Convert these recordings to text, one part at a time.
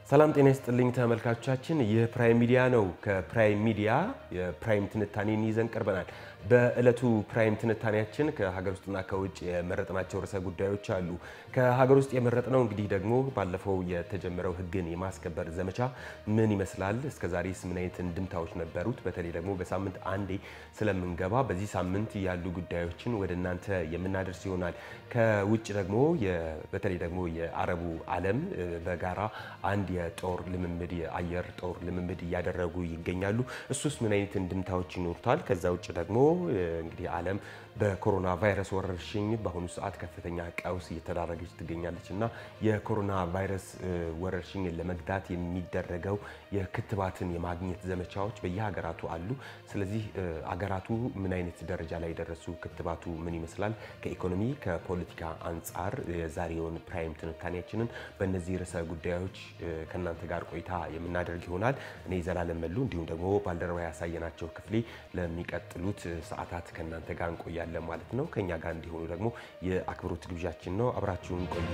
ሰላም ጤና ይስጥልኝ ተመልካቾቻችን ይህ ፕራይም ሚዲያ ነው ከፕራይም ሚዲያ የፕራይም ትንታኔን ይዘን ቀርበናል በእለቱ ፕራይም ትንታኔያችን ከሀገር ውስጥና ከውጭ የመረጥናቸው ርዕሰ ጉዳዮች አሉ ከሀገር ውስጥ የመረጥነው እንግዲህ ደግሞ ባለፈው የተጀመረው ህግን የማስከበር ዘመቻ ምን ይመስላል እስከዛሬስ ምን አይነት እንድምታዎች ነበሩት በተለይ ደግሞ በሳምንት አንዴ ስለምንገባ በዚህ ሳምንት ያሉ ጉዳዮችን ወደናንተ የምናደርስ ይሆናል ከውጭ ደግሞ በተለይ ደግሞ የአረቡ ዓለም በጋራ አንድ የጦር ልምምድ የአየር ጦር ልምምድ ያደረጉ ይገኛሉ እሱስ ምን አይነት እንድምታዎች ይኖርታል ከዛ ውጭ ደግሞ እንግዲህ ዓለም በኮሮና ቫይረስ ወረርሽኝ በአሁኑ ሰዓት ከፍተኛ ቀውስ እየተዳረገች ትገኛለችና የኮሮና ቫይረስ ወረርሽኝ ለመግታት የሚደረገው የክትባትን የማግኘት ዘመቻዎች በየሀገራቱ አሉ ስለዚህ ሀገራቱ ምን አይነት ደረጃ ላይ ደረሱ ክትባቱ ምን ይመስላል ከኢኮኖሚ ከፖለቲካ አንፃር የዛሬውን ፕራይም ትንታኔያችንን በእነዚህ ርዕሰ ጉዳዮች ከናንተ ጋር ቆይታ የምናደርግ ይሆናል እኔ ዘላለም መሉ እንዲሁም ደግሞ ባልደረባ ያሳየናቸው ክፍሌ ለሚቀጥሉት ሰዓታት ከናንተ ጋር እንቆያለን ማለት ነው ከኛ ጋር እንዲሆኑ ደግሞ የአክብሮት ግብዣችን ነው አብራችሁን ቆዩ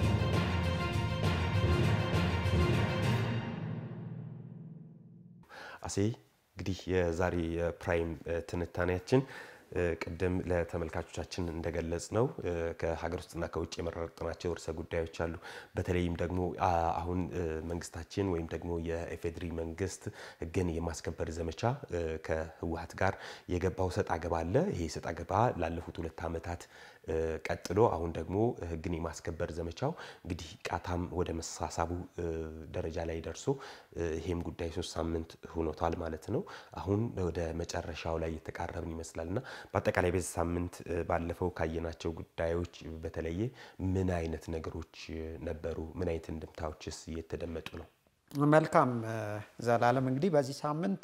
አሴ እንግዲህ የዛሬ ፕራይም ትንታኔያችን ቀደም ለተመልካቾቻችን እንደገለጽ ነው ከሀገር ውስጥና ከውጭ የመረጥናቸው ርዕሰ ጉዳዮች አሉ በተለይም ደግሞ አሁን መንግስታችን ወይም ደግሞ የኤፌድሪ መንግስት ህግን የማስከበር ዘመቻ ከህወሓት ጋር የገባው ሰጣ ገባ አለ ይሄ ሰጣ ገባ ላለፉት 2 አመታት ቀጥሎ አሁን ደግሞ ህግን የማስከበር ዘመቻው እንግዲህ ቃታም ወደ መሳሳቡ ደረጃ ላይ ደርሶ ይሄም ጉዳይ 3 ሳምንት ሆኖታል ማለት ነው አሁን ወደ መጨረሻው ላይ የተቃረብን ይመስላልና በአጠቃላይ በዚህ ሳምንት ባለፈው ካየናቸው ጉዳዮች በተለየ ምን አይነት ነገሮች ነበሩ ምን አይነት እንድምታዎችስ እየተደመጡ ነው መልካም ዘላለም እንግዲህ በዚህ ሳምንት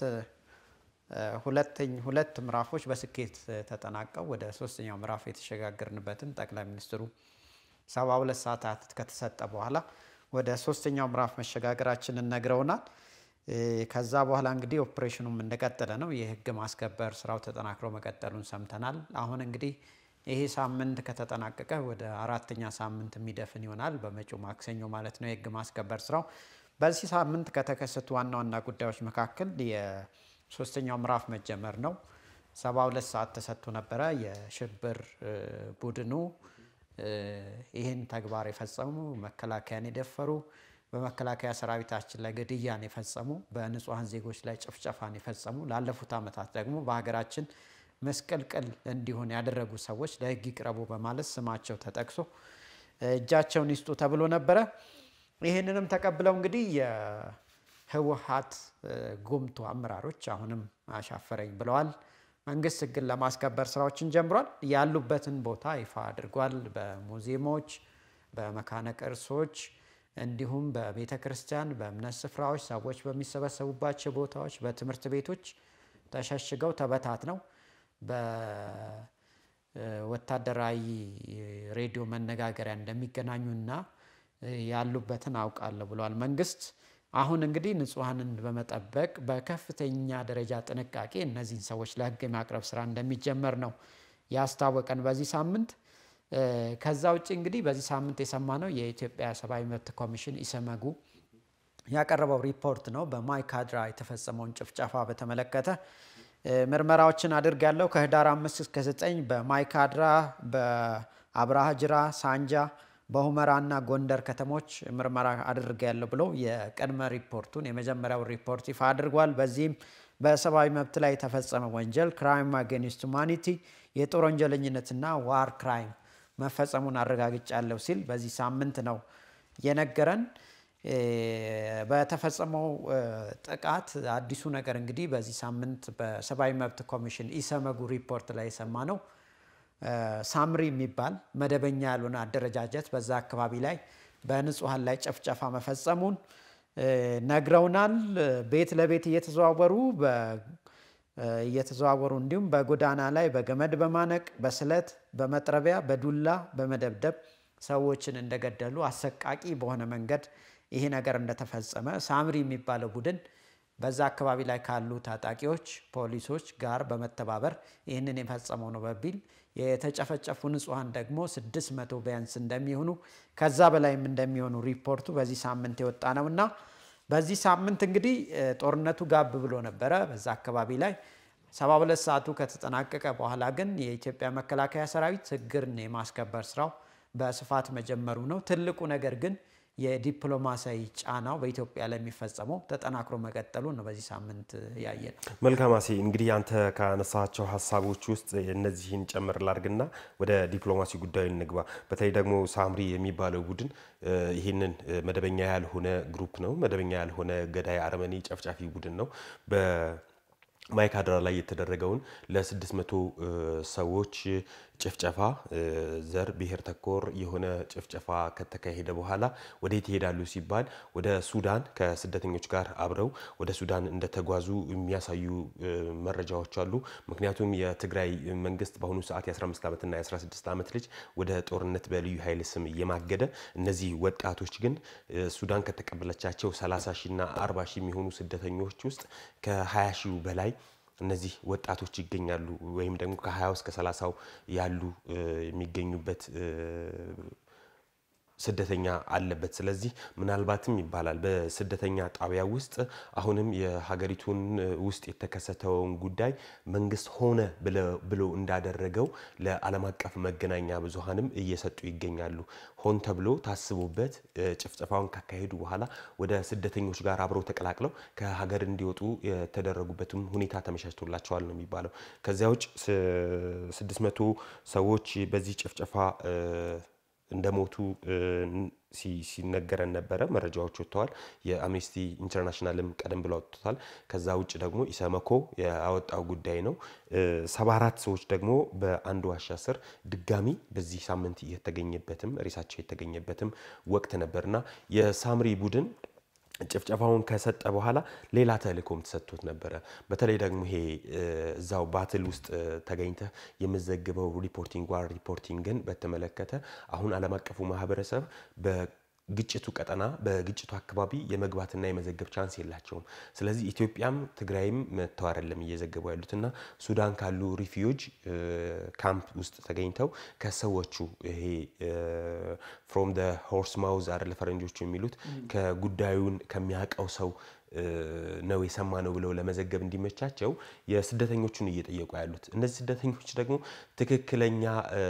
ሁለት ምዕራፎች በስኬት ተጠናቀው ወደ 3ኛው ምዕራፍ የተሸጋገርንበትን ጠቅላይ ሚኒስትሩ 72 ሰዓታት ከተሰጠ በኋላ ወደ 3ኛው ምዕራፍ መሸጋገራችንን ነግረውናል ከዛ በኋላ እንግዲህ ኦፕሬሽኑም እንደቀጠለ ነው የህግ ማስከበር ስራው ተጠናክሮ መቀጠሉን ሰምተናል አሁን እንግዲህ ይሄ ሳምንት ከተጠናቀቀ ወደ 4ኛ ሳምንት የሚደፍን ይሆናል በመጪው ማክሰኞ ማለት ነው የህግ ማስከበር ስራው በዚህ ሳምንት ከተከሰቱ ዋና ጉዳዮች መካከል የ3ኛው ምዕራፍ መጀመር ነው 72 ሰዓት ተሰጥቶ ነበር የሽብር ቡድኑ ይሄን ተግባር የፈጸሙ መከላከያን የደፈሩ በመከላከያ ሰራዊታችን ላይ ግድያን የፈጸሙ በንጹሃን ዜጎች ላይ ጭፍጨፋን የፈጸሙ ላለፉት አመታት ደግሞ በሀገራችን መስቀልቀል እንዲሆን ያደረጉ ሰዎች ለህግ ይቅረቡ በማለት ስማቸው ተጠቅሶ እጃቸውን ይስጡ ተብሎ ነበር ይሄንንም ተቀብለው እንግዲህ የህወሓት ጉምቱ አመራሮች አሁንም አሻፈረኝ ብለዋል መንግስት ህግን ለማስከበር ስራዎችን ጀምሯል ያሉበትን ቦታ ይፋ አድርጓል በሙዚየሞች በመካነ ቅርሶች እንዲሁም በቤተክርስቲያን በእምነት ስፍራዎች ሰዎች በሚሰበሰቡባቸው ቦታዎች በትምህርት ቤቶች ተሸሽገው ተበታትነው በወታደራዊ ሬዲዮ መነጋገሪያ እንደሚገናኙና ያሉበትን አውቃለሁ ብለዋል መንግስት አሁን እንግዲህ ንጹሃንን በመጠበቅ በከፍተኛ ደረጃ ጥንቃቄ እነዚህን ሰዎች ለህግ ማቅረብ ስራ እንደሚጀመር ነው ያስታወቀን በዚህ ሳምንት ከዛ ውጪ እንግዲህ በዚህ ሳምንት የሰማነው የኢትዮጵያ ሰብአዊ መብት ኮሚሽን ኢሰመጉ ያቀረበው ሪፖርት ነው በማይካድራ የተፈጸመውን ጭፍጨፋ በተመለከተ ምርመራዎችን አድርጋለሁ ከህዳር 5 እስከ 9 በማይካድራ በአብራሃጅራ ሳንጃ በሁመራና ጎንደር ከተሞች ምርመራ አድርጋለሁ ብሎ የቀድመ ሪፖርቱን የመጀመሪያው ሪፖርት ይፋ አድርጓል በዚህም በሰብአዊ መብት ላይ የተፈጸመ ወንጀል ክራይም አጌንስት ሁማኒቲ የጦር ወንጀለኝነትና ዋር ክራይም መፈጸሙን አረጋግጫለሁ ሲል በዚህ ሳምንት ነው የነገረን በተፈጸመው ጥቃት አዲሱ ነገር እንግዲህ በዚህ ሳምንት በሰብአዊ መብት ኮሚሽን ኢሰመጉ ሪፖርት ላይ የሰማነው ሳምሪ የሚባል መደበኛ ያልሆነ አደረጃጀት በዛ አካባቢ ላይ በንጹሃን ላይ ጭፍጨፋ መፈጸሙን ነግረውናል ቤት ለቤት እየተዘዋወሩ እንዲሁም በጎዳና ላይ በገመድ በማነቅ በስለት በመጥረቢያ በዱላ በመደብደብ ሰዎችን እንደገደሉ አሰቃቂ በሆነ መንገድ ይሄ ነገር እንደተፈጸመ ሳምሪ የሚባለው ቡድን በዛ አካባቢ ላይ ካሉ ታጣቂዎች ፖሊሶች ጋር በመተባበር ይሄንን የፈጸመው ነው በሚል የተጨፈጨፉ ንጹሃን ደግሞ 600 ቢያንስ እንደሚሆኑ ከዛ በላይም እንደሚሆኑ ሪፖርቱ በዚህ ሳምንት የወጣ ነውና በዚህ ሳምንት እንግዲህ ጦርነቱ ጋብ ብሎ ነበረ በዛ አካባቢ ላይ 72 ሰዓቱ ከተጠናቀቀ በኋላ ግን የኢትዮጵያ መከላከያ ሰራዊት ሕግን የማስከበር ስራው በስፋት መጀመሩ ነው። ትልቁ ነገር ግን የዲፕሎማሲያዊ ጫናው በኢትዮጵያ ላይ የሚፈጸመው ተጠናክሮ መቀጠሉ ነው በዚህ ሳምንት ያየን። መልካም አሲ እንግዲህ አንተ ካነሳቸው ሐሳቦች ውስጥ እነዚህን ጨምር ላድርግና ወደ ዲፕሎማሲ ጉዳይ እንግባ። በተለይ ደግሞ ሳምሪ የሚባለው ቡድን ይሄንን መደበኛ ያልሆነ ግሩፕ ነው። መደበኛ ያልሆነ ገዳይ አረመኔ ጨፍጫፊ ቡድን ነው። በማይካድራ ላይ የተደረገውን ለ600 ሰዎች ጭፍጨፋ ዘር ብሔር ተኮር የሆነ ጭፍጨፋ ከተካሄደ በኋላ ወዴት ይሄዳሉ ሲባል ወደ ሱዳን ከስደተኞች ጋር አብረው ወደ ሱዳን እንደተጓዙ የሚያሳዩ መረጃዎች አሉ። ምክንያቱም የትግራይ መንግስት በአሁኑ ሰዓት የ15 ዓመት እና የ16 ዓመት ልጅ ወደ ጦርነት በልዩ ኃይል ስም እየማገደ እነዚህ ወጣቶች ግን ሱዳን ከተቀበለቻቸው 30 ሺህ እና 40 ሺህ የሚሆኑ ስደተኞች ውስጥ ከ20 ሺህ በላይ እነዚህ ወጣቶች ይገኛሉ ወይም ደግሞ ከ20 እስከ 30 ያሉ የሚገኙበት ስደተኛ አለበት። ስለዚህ ምናልባትም ይባላል በስደተኛ ጣቢያ ውስጥ አሁንም የሀገሪቱን ውስጥ የተከሰተውን ጉዳይ መንግስት ሆነ ብሎ እንዳደረገው ለዓለም አቀፍ መገናኛ ብዙሃንም እየሰጡ ይገኛሉ። ሆን ተብሎ ታስቦበት ጭፍጨፋውን ካካሄዱ በኋላ ወደ ስደተኞች ጋር አብረው ተቀላቅለው ከሀገር እንዲወጡ የተደረጉበትም ሁኔታ ተመቻችቶላቸዋል ነው የሚባለው። ከዚያ ውጭ 600 ሰዎች በዚህ ጭፍጨፋ እንደሞቱ ሲነገረን ነበረ። መረጃዎች ወጥተዋል። የአምነስቲ ኢንተርናሽናልም ቀደም ብለው ወጥቷል። ከዛ ውጭ ደግሞ ኢሰመኮ ያወጣው ጉዳይ ነው። 74 ሰዎች ደግሞ በአንድ ዋሻ ስር ድጋሚ በዚህ ሳምንት የተገኘበትም ሪሳቸው የተገኘበትም ወቅት ነበርና የሳምሪ ቡድን ጭፍጨፋውን ከሰጠ በኋላ ሌላ ተልእኮም ተሰጥቶት ነበረ። በተለይ ደግሞ ይሄ እዛው ባትል ውስጥ ተገኝተ የመዘግበው ሪፖርቲንግን በተመለከተ አሁን ዓለም አቀፉ ማህበረሰብ በግጭቱ ቀጠና በግጭቱ አካባቢ የመግባትና የመዘገብ ቻንስ የላቸውም። ስለዚህ ኢትዮጵያም ትግራይም መተዋረለም እየዘገቡ ያሉትና ሱዳን ካሉ ሪፊዩጅ ካምፕ ውስጥ ተገኝተው ከሰዎቹ ይሄ from the horse mouth አይደል ፈረንጆቹ የሚሉት ከጉዳዩን ከሚያቀው ሰው ነው የሰማነው ብለው ለመዘገብ እንዲመቻቸው የስደተኞቹን እየጠየቁ ያሉት። እነዚህ ስደተኞች ደግሞ ትክክለኛ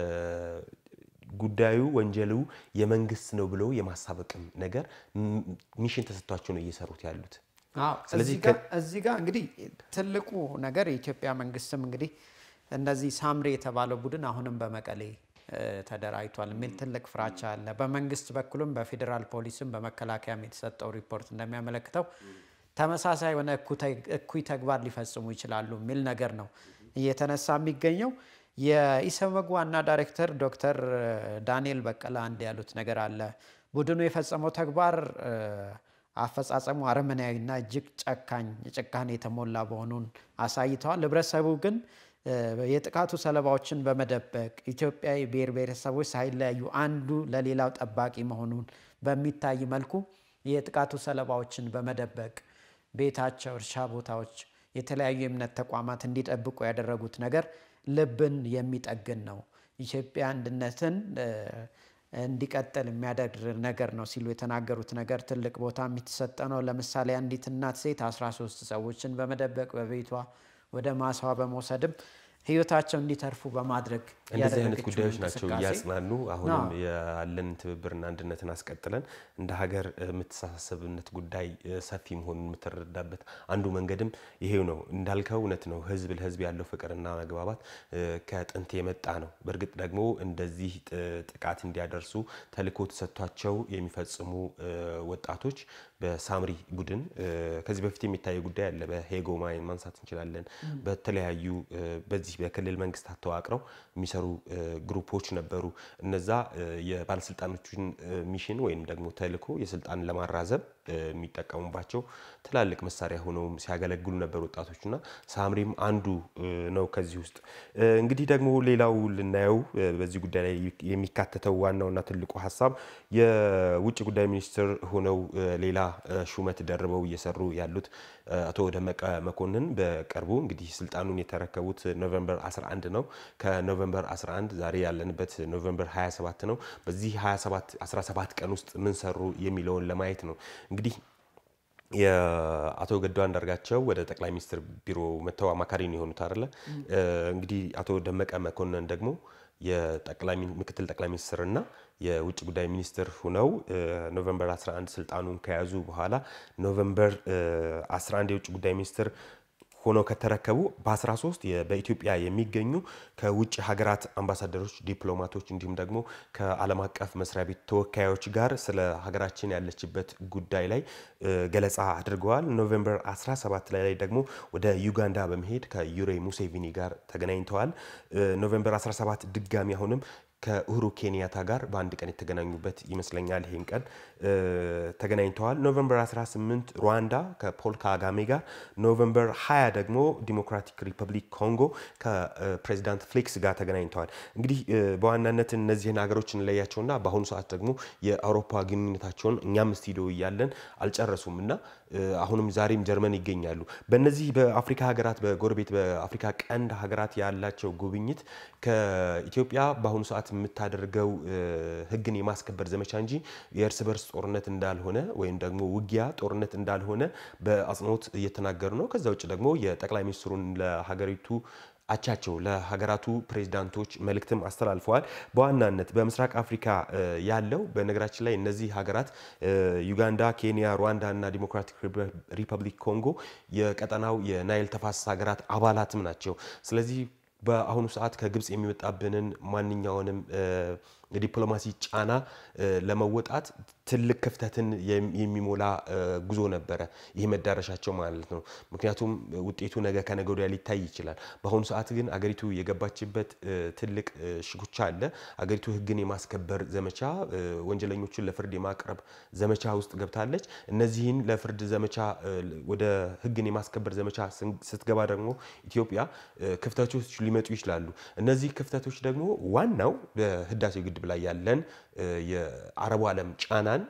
ጉዳዩ ወንጀሉ የመንግስት ነው ብለው የማሳበቅም ነገር ሚሽን ተሰጥቷቸው ነው እየሰሩት ያሉት። ስለዚህ እዚህ ጋር እንግዲህ ትልቁ ነገር የኢትዮጵያ መንግስትም እንግዲህ እንደዚህ ሳምሪ የተባለው ቡድን አሁንም በመቀሌ ተደራጅቷል የሚል ትልቅ ፍራቻ አለ። በመንግስት በኩልም በፌደራል ፖሊስም በመከላከያም የተሰጠው ሪፖርት እንደሚያመለክተው ተመሳሳይ የሆነ እኩይ ተግባር ሊፈጽሙ ይችላሉ የሚል ነገር ነው እየተነሳ የሚገኘው። የኢሰመጉ ዋና ዳይሬክተር ዶክተር ዳንኤል በቀለ አንድ ያሉት ነገር አለ። ቡድኑ የፈጸመው ተግባር አፈጻጸሙ አረመኔያዊና እጅግ ጭካኔ የተሞላ መሆኑን አሳይተዋል። ህብረተሰቡ ግን የጥቃቱ ሰለባዎችን በመደበቅ ኢትዮጵያዊ ብሔር ብሔረሰቦች ሳይለያዩ አንዱ ለሌላው ጠባቂ መሆኑን በሚታይ መልኩ የጥቃቱ ሰለባዎችን በመደበቅ ቤታቸው፣ እርሻ ቦታዎች፣ የተለያዩ የእምነት ተቋማት እንዲጠብቁ ያደረጉት ነገር ልብን የሚጠግን ነው። ኢትዮጵያ አንድነትን እንዲቀጥል የሚያደርግ ነገር ነው ሲሉ የተናገሩት ነገር ትልቅ ቦታ የሚተሰጠ ነው። ለምሳሌ አንዲት እናት ሴት 13 ሰዎችን በመደበቅ በቤቷ ወደ ማሳዋ በመውሰድም ህይወታቸው እንዲተርፉ በማድረግ እንደዚህ አይነት ጉዳዮች ናቸው ያጽናኑ። አሁንም ያለን ትብብርና አንድነትን አስቀጥለን እንደ ሀገር የምትሳሰብነት ጉዳይ ሰፊ መሆኑን የምትረዳበት አንዱ መንገድም ይሄው ነው። እንዳልከው እውነት ነው። ህዝብ ለህዝብ ያለው ፍቅርና መግባባት ከጥንት የመጣ ነው። በርግጥ ደግሞ እንደዚህ ጥቃት እንዲያደርሱ ተልእኮ ተሰጥቷቸው የሚፈጽሙ ወጣቶች በሳምሪ ቡድን ከዚህ በፊት የሚታየው ጉዳይ አለ። በሄጎ ማንሳት እንችላለን። በተለያዩ በዚህ በክልል መንግስታት ተዋቅረው የሚሰሩ ግሩፖች ነበሩ። እነዛ የባለስልጣኖችን ሚሽን ወይም ደግሞ ተልእኮ የስልጣን ለማራዘብ የሚጠቀሙባቸው ትላልቅ መሳሪያ ሆነው ሲያገለግሉ ነበር ወጣቶችና ሳምሪም አንዱ ነው ከዚህ ውስጥ። እንግዲህ ደግሞ ሌላው ልናየው በዚህ ጉዳይ ላይ የሚካተተው ዋናውና ትልቁ ሐሳብ የውጭ ጉዳይ ሚኒስትር ሆነው ሌላ ሹመት ደርበው እየሰሩ ያሉት አቶ ደመቀ መኮንን በቅርቡ እንግዲህ ስልጣኑን የተረከቡት ኖቬምበር 11 ነው። ከኖቬምበር 11 ዛሬ ያለንበት ኖቬምበር 27 ነው። በዚህ 17 ቀን ውስጥ ምን ሰሩ የሚለውን ለማየት ነው። እንግዲህ የአቶ ገዱ አንዳርጋቸው ወደ ጠቅላይ ሚኒስትር ቢሮ መተው አማካሪ ነው የሆኑት አይደለ እንግዲህ አቶ ደመቀ መኮንን ደግሞ ምክትል ጠቅላይ ሚኒስትርና የውጭ ጉዳይ ሚኒስትር ሆነው ኖቬምበር 11 ስልጣኑን ከያዙ በኋላ ኖቬምበር 11 የውጭ ጉዳይ ሚኒስትር ሆኖ ከተረከቡ በ13 በኢትዮጵያ የሚገኙ ከውጭ ሀገራት አምባሳደሮች ዲፕሎማቶች እንዲሁም ደግሞ ከዓለም አቀፍ መስሪያ ቤት ተወካዮች ጋር ስለ ሀገራችን ያለችበት ጉዳይ ላይ ገለጻ አድርገዋል ኖቬምበር 17 ላይ ደግሞ ወደ ዩጋንዳ በመሄድ ከዩሬ ሙሴቪኒ ጋር ተገናኝተዋል ኖቬምበር 17 ድጋሚ አሁንም ከኡሁሩ ኬንያታ ጋር በአንድ ቀን የተገናኙበት ይመስለኛል ይሄን ቀን ተገናኝተዋል ኖቬምበር 18 ሩዋንዳ ከፖል ካጋሜ ጋር ኖቬምበር 20 ደግሞ ዲሞክራቲክ ሪፐብሊክ ኮንጎ ከፕሬዚዳንት ፍሌክስ ጋር ተገናኝተዋል እንግዲህ በዋናነት እነዚህን ሀገሮችን ለያቸውና በአሁኑ ሰዓት ደግሞ የአውሮፓ ግንኙነታቸውን እኛም ስቱዲዮ ይያለን አልጨረሱምና አሁንም ዛሬም ጀርመን ይገኛሉ በእነዚህ በአፍሪካ ሀገራት በጎረቤት በአፍሪካ ቀንድ ሀገራት ያላቸው ጉብኝት ከኢትዮጵያ በአሁኑ ሰዓት የምታደርገው ህግን የማስከበር ዘመቻ እንጂ የእርስ በርስ ጦርነት እንዳልሆነ ወይም ደግሞ ውጊያ ጦርነት እንዳልሆነ በአጽንኦት እየተናገሩ ነው ከዛ ውጭ ደግሞ የጠቅላይ ሚኒስትሩን ለሀገሪቱ አቻቸው ለሀገራቱ ፕሬዝዳንቶች መልእክትም አስተላልፈዋል በዋናነት በምስራቅ አፍሪካ ያለው በነገራችን ላይ እነዚህ ሀገራት ዩጋንዳ ኬንያ ሩዋንዳ እና ዲሞክራቲክ ሪፐብሊክ ኮንጎ የቀጠናው የናይል ተፋሰስ ሀገራት አባላትም ናቸው ስለዚህ በአሁኑ ሰዓት ከግብጽ የሚመጣብንን ማንኛውንም የዲፕሎማሲ ጫና ለመወጣት ትልቅ ክፍተትን የሚሞላ ጉዞ ነበረ ይሄ መዳረሻቸው ማለት ነው ምክንያቱም ውጤቱ ነገ ከነገ ወዲያ ሊታይ ይችላል በአሁኑ ሰዓት ግን አገሪቱ የገባችበት ትልቅ ሽኩቻ አለ አገሪቱ ህግን የማስከበር ዘመቻ ወንጀለኞችን ለፍርድ የማቅረብ ዘመቻ ውስጥ ገብታለች እነዚህን ለፍርድ ዘመቻ ወደ ህግን የማስከበር ዘመቻ ስትገባ ደግሞ ኢትዮጵያ ክፍተቶች ሊመጡ ይችላሉ እነዚህ ክፍተቶች ደግሞ ዋናው በህዳሴው ግድብ ላይ ያለን የአረቡ ዓለም ጫናን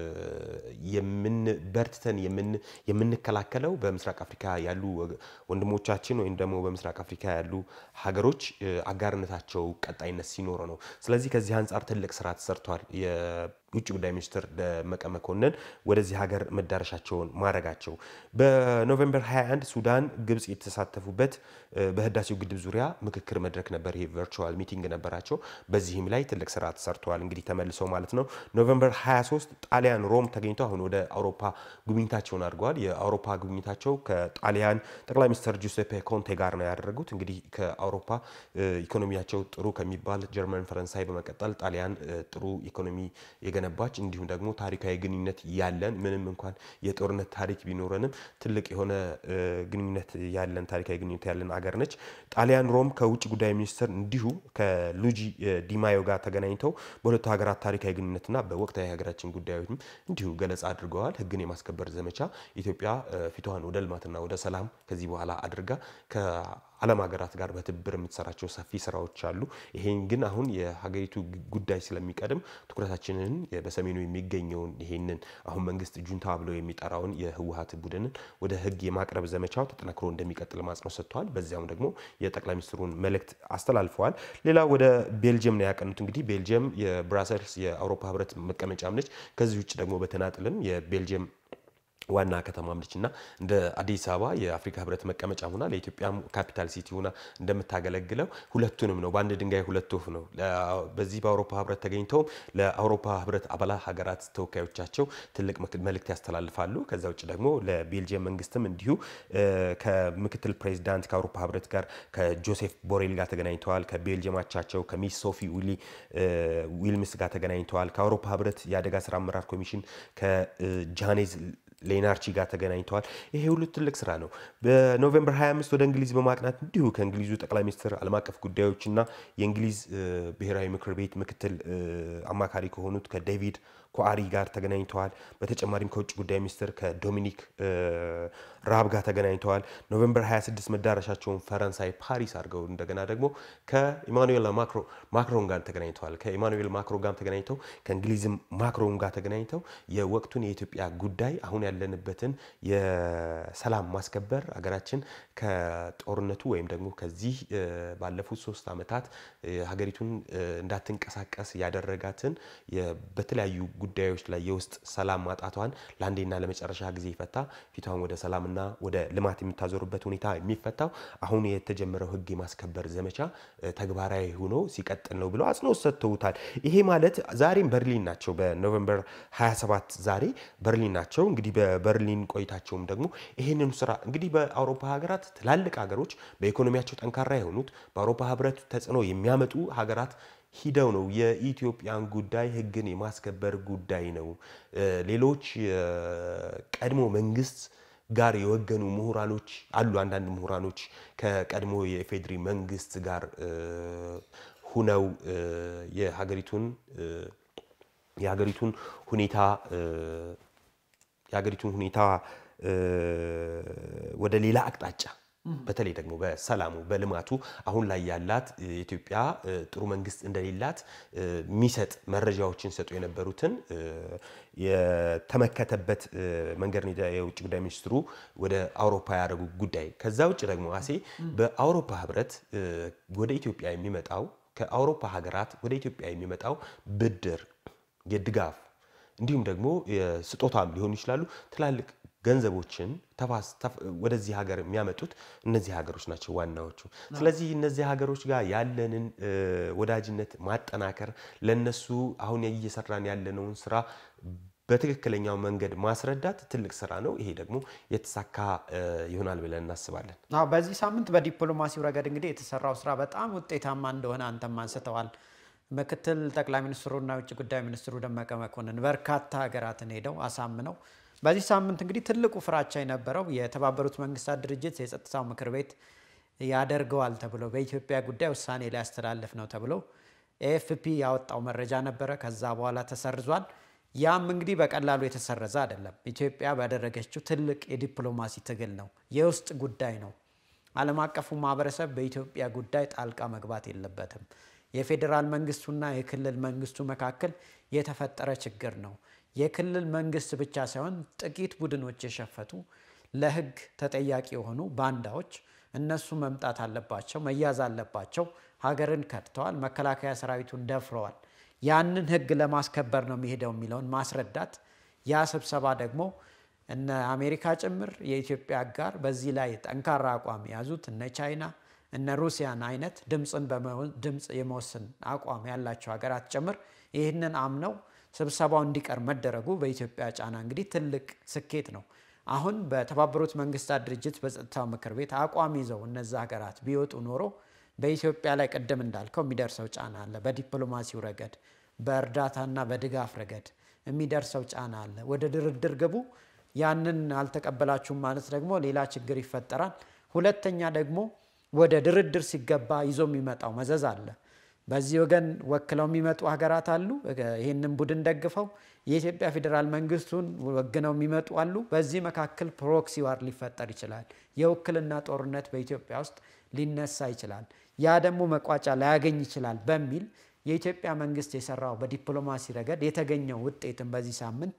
በርትተን የምንከላከለው በምስራቅ አፍሪካ ያሉ ወንድሞቻችን ወይም ደግሞ በምስራቅ አፍሪካ ያሉ ሀገሮች አጋርነታቸው ቀጣይነት ሲኖር ነው ስለዚህ ከዚህ አንፃር ትልቅ ስራ ተሰርቷል የውጭ ጉዳይ ሚኒስትር ደመቀ መኮንን ወደዚህ ሀገር መዳረሻቸውን ማረጋቸው በኖቬምበር 21 ሱዳን ግብጽ የተሳተፉበት በህዳሴው ግድብ ዙሪያ ምክክር መድረክ ነበር ይሄ ቨርቹዋል ሚቲንግ ነበራቸው በዚህም ላይ ትልቅ ስራ ተሰርቷል እንግዲህ ተመልሰው ማለት ነው ኖቬምበር 23 ጣሊያን ሮም ተገኝተው አሁን ወደ አውሮፓ ጉብኝታቸውን አድርገዋል የአውሮፓ ጉብኝታቸው ከጣሊያን ጠቅላይ ሚኒስትር ጁሴፔ ኮንቴ ጋር ነው ያደረጉት እንግዲህ ከአውሮፓ ኢኮኖሚያቸው ጥሩ ከሚባል ጀርመን ፈረንሳይ በመቀጠል ጣሊያን ጥሩ ኢኮኖሚ የገነባች እንዲሁም ደግሞ ታሪካዊ ግንኙነት ያለን ምንም እንኳን የጦርነት ታሪክ ቢኖረንም ትልቅ የሆነ ግንኙነት ያለን ታሪካዊ ግንኙነት ያለን ሀገር ነች ጣሊያን ሮም ከውጭ ጉዳይ ሚኒስትር እንዲሁ ከሉጂ ዲማዮ ጋር ተገናኝተው በሁለቱ ሀገራት ታሪካዊ ግንኙነትና በወቅታዊ ሀገራችን ጉዳዮችም እንዲሁ ገለጻ አድርገዋል ህግን የማስከበር ዘመቻ ኢትዮጵያ ፊቷን ወደ ልማትና ወደ ሰላም ከዚህ በኋላ አድርጋ ከዓለም ሀገራት ጋር በትብብር የምትሰራቸው ሰፊ ስራዎች አሉ ይሄን ግን አሁን የሀገሪቱ ጉዳይ ስለሚቀድም ትኩረታችንን በሰሜኑ የሚገኘውን ይሄንን አሁን መንግስት ጁንታ ብሎ የሚጠራውን የህወሓት ቡድንን ወደ ህግ የማቅረብ ዘመቻው ተጠናክሮ እንደሚቀጥል ማጽኖት ሰጥቷል በዚያም ደግሞ የጠቅላይ ሚኒስትሩን መልእክት አስተላልፈዋል ሌላ ወደ ቤልጂየም ነው ያቀኑት እንግዲህ ቤልጂየም የብራሰልስ የአውሮፓ ህብረት መቀመጫም ነች ከዚህ ውጭ ደግሞ በተናጥልም የቤልጂየም ዋና ከተማም ነችና እንደ አዲስ አበባ የአፍሪካ ህብረት መቀመጫ ሆና ለኢትዮጵያም ካፒታል ሲቲ ሆና እንደምታገለግለው ሁለቱንም ነው በአንድ ድንጋይ ሁለት ወፍ ነው በዚህ በአውሮፓ ህብረት ተገኝተው ለአውሮፓ ህብረት አባላት ሀገራት ተወካዮቻቸው ትልቅ መልእክት ያስተላልፋሉ ከዛ ውጭ ደግሞ ለቤልጂየም መንግስትም እንዲሁ ከምክትል ፕሬዝዳንት ከአውሮፓ ህብረት ጋር ከጆሴፍ ቦሬል ጋር ተገናኝተዋል ከቤልጂየም አቻቸው ከሚስ ሶፊ ዊልምስ ጋር ተገናኝተዋል ከአውሮፓ ህብረት የአደጋ ስራ አመራር ኮሚሽን ከጃኔዝ ሌናርቺ ጋር ተገናኝተዋል ይሄ ሁሉ ትልቅ ስራ ነው በኖቬምበር 25 ወደ እንግሊዝ በማቅናት እንዲሁ ከእንግሊዙ ጠቅላይ ሚኒስትር ዓለም አቀፍ ጉዳዮችና የእንግሊዝ ብሔራዊ ምክር ቤት ምክትል አማካሪ ከሆኑት ከዴቪድ ኮአሪ ጋር ተገናኝተዋል በተጨማሪም ከውጭ ጉዳይ ሚኒስትር ከዶሚኒክ ራብ ጋር ተገናኝተዋል ኖቬምበር 26 መዳረሻቸውን ፈረንሳይ ፓሪስ አድርገው እንደገና ደግሞ ከኢማኑኤል ማክሮን ጋር ተገናኝተዋል ከኢማኑኤል ማክሮን ጋር ተገናኝተው ከእንግሊዝም ማክሮን ጋር ተገናኝተው የወቅቱን የኢትዮጵያ ጉዳይ አሁን ያለንበትን የሰላም ማስከበር ሀገራችን ከጦርነቱ ወይም ደግሞ ከዚህ ባለፉት 3 አመታት ሀገሪቱን እንዳትንቀሳቀስ ያደረጋትን በተለያዩ ጉዳዮች ላይ የውስጥ ሰላም ማጣቷን ለአንዴና ለመጨረሻ ጊዜ ይፈታ ፊቷን ወደ ሰላምና ወደ ልማት የምታዞርበት ሁኔታ የሚፈታው አሁን የተጀመረው ህግ የማስከበር ዘመቻ ተግባራዊ ሆኖ ሲቀጥል ነው ብለው አጽንኦት ሰጥተውታል። ይሄ ማለት ዛሬም በርሊን ናቸው። በኖቬምበር 27 ዛሬ በርሊን ናቸው። እንግዲህ በበርሊን ቆይታቸውም ደግሞ ይሄንን ስራ እንግዲህ በአውሮፓ ሀገራት ትላልቅ ሀገሮች በኢኮኖሚያቸው ጠንካራ የሆኑት በአውሮፓ ህብረት ተጽዕኖ የሚያመጡ ሀገራት ሂደው ነው የኢትዮጵያን ጉዳይ ህግን የማስከበር ጉዳይ ነው ሌሎች ቀድሞ መንግስት ጋር የወገኑ ምሁራኖች አሉ አንዳንድ ምሁራኖች ከቀድሞ የፌድሪ መንግስት ጋር ሁነው የሀገሪቱን ሁኔታ ወደ ሌላ አቅጣጫ በተለይ ደግሞ በሰላሙ በልማቱ አሁን ላይ ያላት ኢትዮጵያ ጥሩ መንግስት እንደሌላት ሚሰጥ መረጃዎችን ሰጡ የነበሩትን የተመከተበት መንገድ ነው የውጭ ጉዳይ ሚኒስትሩ ወደ አውሮፓ ያደረጉ ጉዳይ ከዛ ውጭ ደግሞ በአውሮፓ ህብረት ወደ ኢትዮጵያ የሚመጣው ከአውሮፓ ሀገራት ወደ ኢትዮጵያ የሚመጣው ብድር የድጋፍ እንዲሁም ደግሞ ስጦታም ሊሆን ይችላሉ ትላልቅ ገንዘቦችን ወደዚህ ሀገር የሚያመጡት እነዚህ ሀገሮች ናቸው ዋናዎቹ ስለዚህ እነዚህ ሀገሮች ጋር ያለንን ወዳጅነት ማጠናከር ለነሱ አሁን እየሰራን ያለነውን ስራ በትክክለኛው መንገድ ማስረዳት ትልቅ ስራ ነው ይሄ ደግሞ የተሳካ ይሆናል ብለን እናስባለን በዚህ ሳምንት በዲፕሎማሲው ረገድ እንግዲህ የተሰራው ስራ በጣም ውጤታማ እንደሆነ አንተም አንስተዋል ምክትል ጠቅላይ ሚኒስትሩና የውጭ ጉዳይ ሚኒስትሩ ደመቀ መኮንን በርካታ ሀገራትን ሄደው አሳምነው በዚህ ሳምንት እንግዲህ ትልቁ ፍራቻ የነበረው የተባበሩት መንግስታት ድርጅት የጸጥታው ምክር ቤት ያደርገዋል ተብሎ በኢትዮጵያ ጉዳይ ውሳኔ ላይ ያስተላልፍ ነው ተብሎ ኤኤፍፒ ያወጣው መረጃ ነበረ ከዛ በኋላ ተሰርዟል ያም እንግዲህ በቀላሉ የተሰረዘ አይደለም ኢትዮጵያ ባደረገችው ትልቅ የዲፕሎማሲ ትግል ነው የውስጥ ጉዳይ ነው ዓለም አቀፉ ማህበረሰብ በኢትዮጵያ ጉዳይ ጣልቃ መግባት የለበትም የፌደራል መንግስቱና የክልል መንግስቱ መካከል የተፈጠረ ችግር ነው የክልል መንግስት ብቻ ሳይሆን ጥቂት ቡድኖች የሸፈቱ ለህግ ተጠያቂ የሆኑ ባንዳዎች እነሱ መምጣት አለባቸው መያዝ አለባቸው ሀገርን ከድተዋል መከላከያ ሰራዊቱን ደፍረዋል ያንን ህግ ለማስከበር ነው የሚሄደው የሚለውን ማስረዳት ያ ስብሰባ ደግሞ እነ አሜሪካ ጭምር የኢትዮጵያ ጋር በዚህ ላይ ጠንካራ አቋም ያዙት እነ ቻይና እነ ሩሲያን አይነት ድምጽ የመወሰን አቋም ያላቸው ሀገራት ጭምር ይህንን አምነው ስብሰባው እንዲቀር መደረጉ በኢትዮጵያ ጫና እንግዲህ ትልቅ ስኬት ነው አሁን በተባበሩት መንግስታት ድርጅት በጸጥታው ምክር ቤት አቋም ይዘው እነዛ ሀገራት ቢወጡ ኖሮ በኢትዮጵያ ላይ ቀደም እንዳልከው የሚደርሰው ጫና አለ በዲፕሎማሲው ረገድ በእርዳታና በድጋፍ ረገድ የሚደርሰው ጫና አለ ወደ ድርድር ገቡ ያንን አልተቀበላችሁም ማለት ደግሞ ሌላ ችግር ይፈጠራል ሁለተኛ ደግሞ ወደ ድርድር ሲገባ ይዞ የሚመጣው መዘዝ አለ በዚህ ወገን ወክለው የሚመጡ ሀገራት አሉ ይሄንን ቡድን ደግፈው የኢትዮጵያ ፌደራል መንግስቱን ወግነው የሚመጡ አሉ በዚህ መካከል ፕሮክሲ ዋር ሊፈጠር ይችላል የውክልና ጦርነት በኢትዮጵያ ውስጥ ሊነሳ ይችላል ያ ደግሞ መቋጫ ላያገኝ ይችላል በሚል የኢትዮጵያ መንግስት የሰራው በዲፕሎማሲ ረገድ የተገኘው ውጤትን በዚህ ሳምንት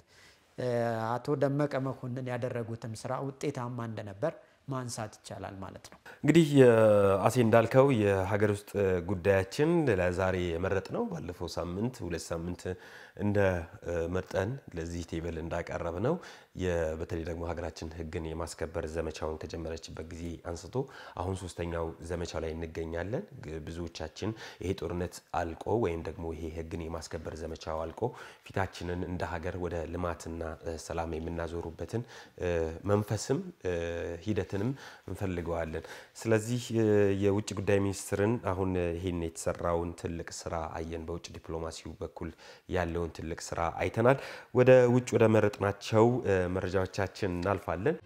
አቶ ደመቀ መኮንን ያደረጉትም ስራ ውጤታማ እንደነበር ማንሳት ይቻላል ማለት ነው እንግዲህ አሴ እንዳልከው የሀገር ውስጥ ጉዳያችን ለዛሬ የመረጥነው ባለፈው ሳምንት ሁለት ሳምንት እንደ መርጠን ለዚህ ቴብል እንዳቀረብ ነው በተለይ ደግሞ ሀገራችን ህግን የማስከበር ዘመቻውን ከጀመረችበት ጊዜ አንስቶ አሁን ሶስተኛው ዘመቻ ላይ እንገኛለን ብዙዎቻችን ይሄ ጦርነት አልቆ ወይም ደግሞ ይሄ ህግን የማስከበር ዘመቻው አልቆ ፊታችንን እንደ ሀገር ወደ ልማትና ሰላም የምናዞሩበትን መንፈስም ሂደትንም እንፈልገዋለን ስለዚህ የውጭ ጉዳይ ሚኒስትርን አሁን ይሄን የተሰራውን ትልቅ ስራ አየን በውጭ ዲፕሎማሲው በኩል ያለውን ትልቅ ስራ አይተናል ወደ ውጭ ወደ መረጥናቸው መረጃዎቻችን እናልፋለን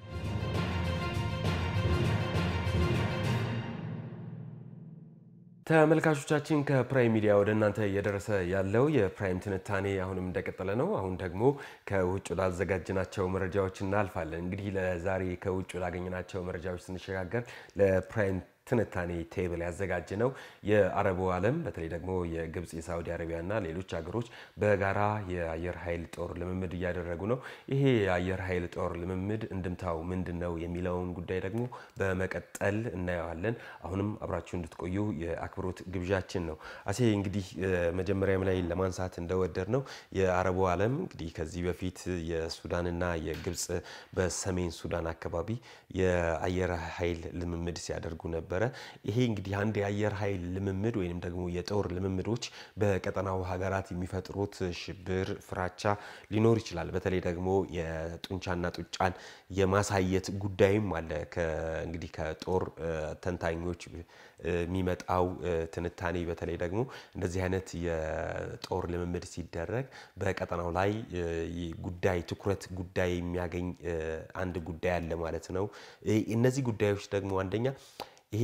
ተመልካቾቻችን ከፕራይም ሚዲያ ወደ እናንተ እየደረሰ ያለው የፕራይም ትንታኔ አሁንም እንደቀጠለ ነው አሁን ደግሞ ከውጭ ላዘጋጅናቸው መረጃዎች እናልፋለን እንግዲህ ለዛሬ ከውጭ ላገኘናቸው መረጃዎች ስንሸጋገር ለፕራይም ትንታኔ ቴብል ያዘጋጀነው የአረቡ ዓለም በተለይ ደግሞ የግብጽ የሳውዲ አረቢያና ሌሎች ሀገሮች በጋራ የአየር ኃይል ጦር ልምምድ እያደረጉ ነው። ይሄ የአየር ኃይል ጦር ልምምድ እንድምታው ምንድነው የሚለውን ጉዳይ ደግሞ በመቀጠል እናየዋለን። አሁንም አብራችሁ እንድትቆዩ የአክብሮት ግብዣችን ነው። አሴ እንግዲህ መጀመሪያም ላይ ለማንሳት እንደወደር ነው የአረቡ ዓለም እንግዲህ ከዚህ በፊት የሱዳንና የግብጽ በሰሜን ሱዳን አካባቢ የአየር ኃይል ልምምድ ሲያደርጉ ነበር። ይሄ እንግዲህ አንድ የአየር ኃይል ልምምድ ወይንም ደግሞ የጦር ልምምዶች በቀጠናው ሀገራት የሚፈጥሩት ሽብር ፍራቻ ሊኖር ይችላል። በተለይ ደግሞ የጡንቻና ጡጫን የማሳየት ጉዳይም አለ። እንግዲህ ከጦር ተንታኞች የሚመጣው ትንታኔ በተለይ ደግሞ እንደዚህ አይነት የጦር ልምምድ ሲደረግ በቀጠናው ላይ ጉዳይ ትኩረት ጉዳይ የሚያገኝ አንድ ጉዳይ አለ ማለት ነው። እነዚህ ጉዳዮች ደግሞ አንደኛ ይሄ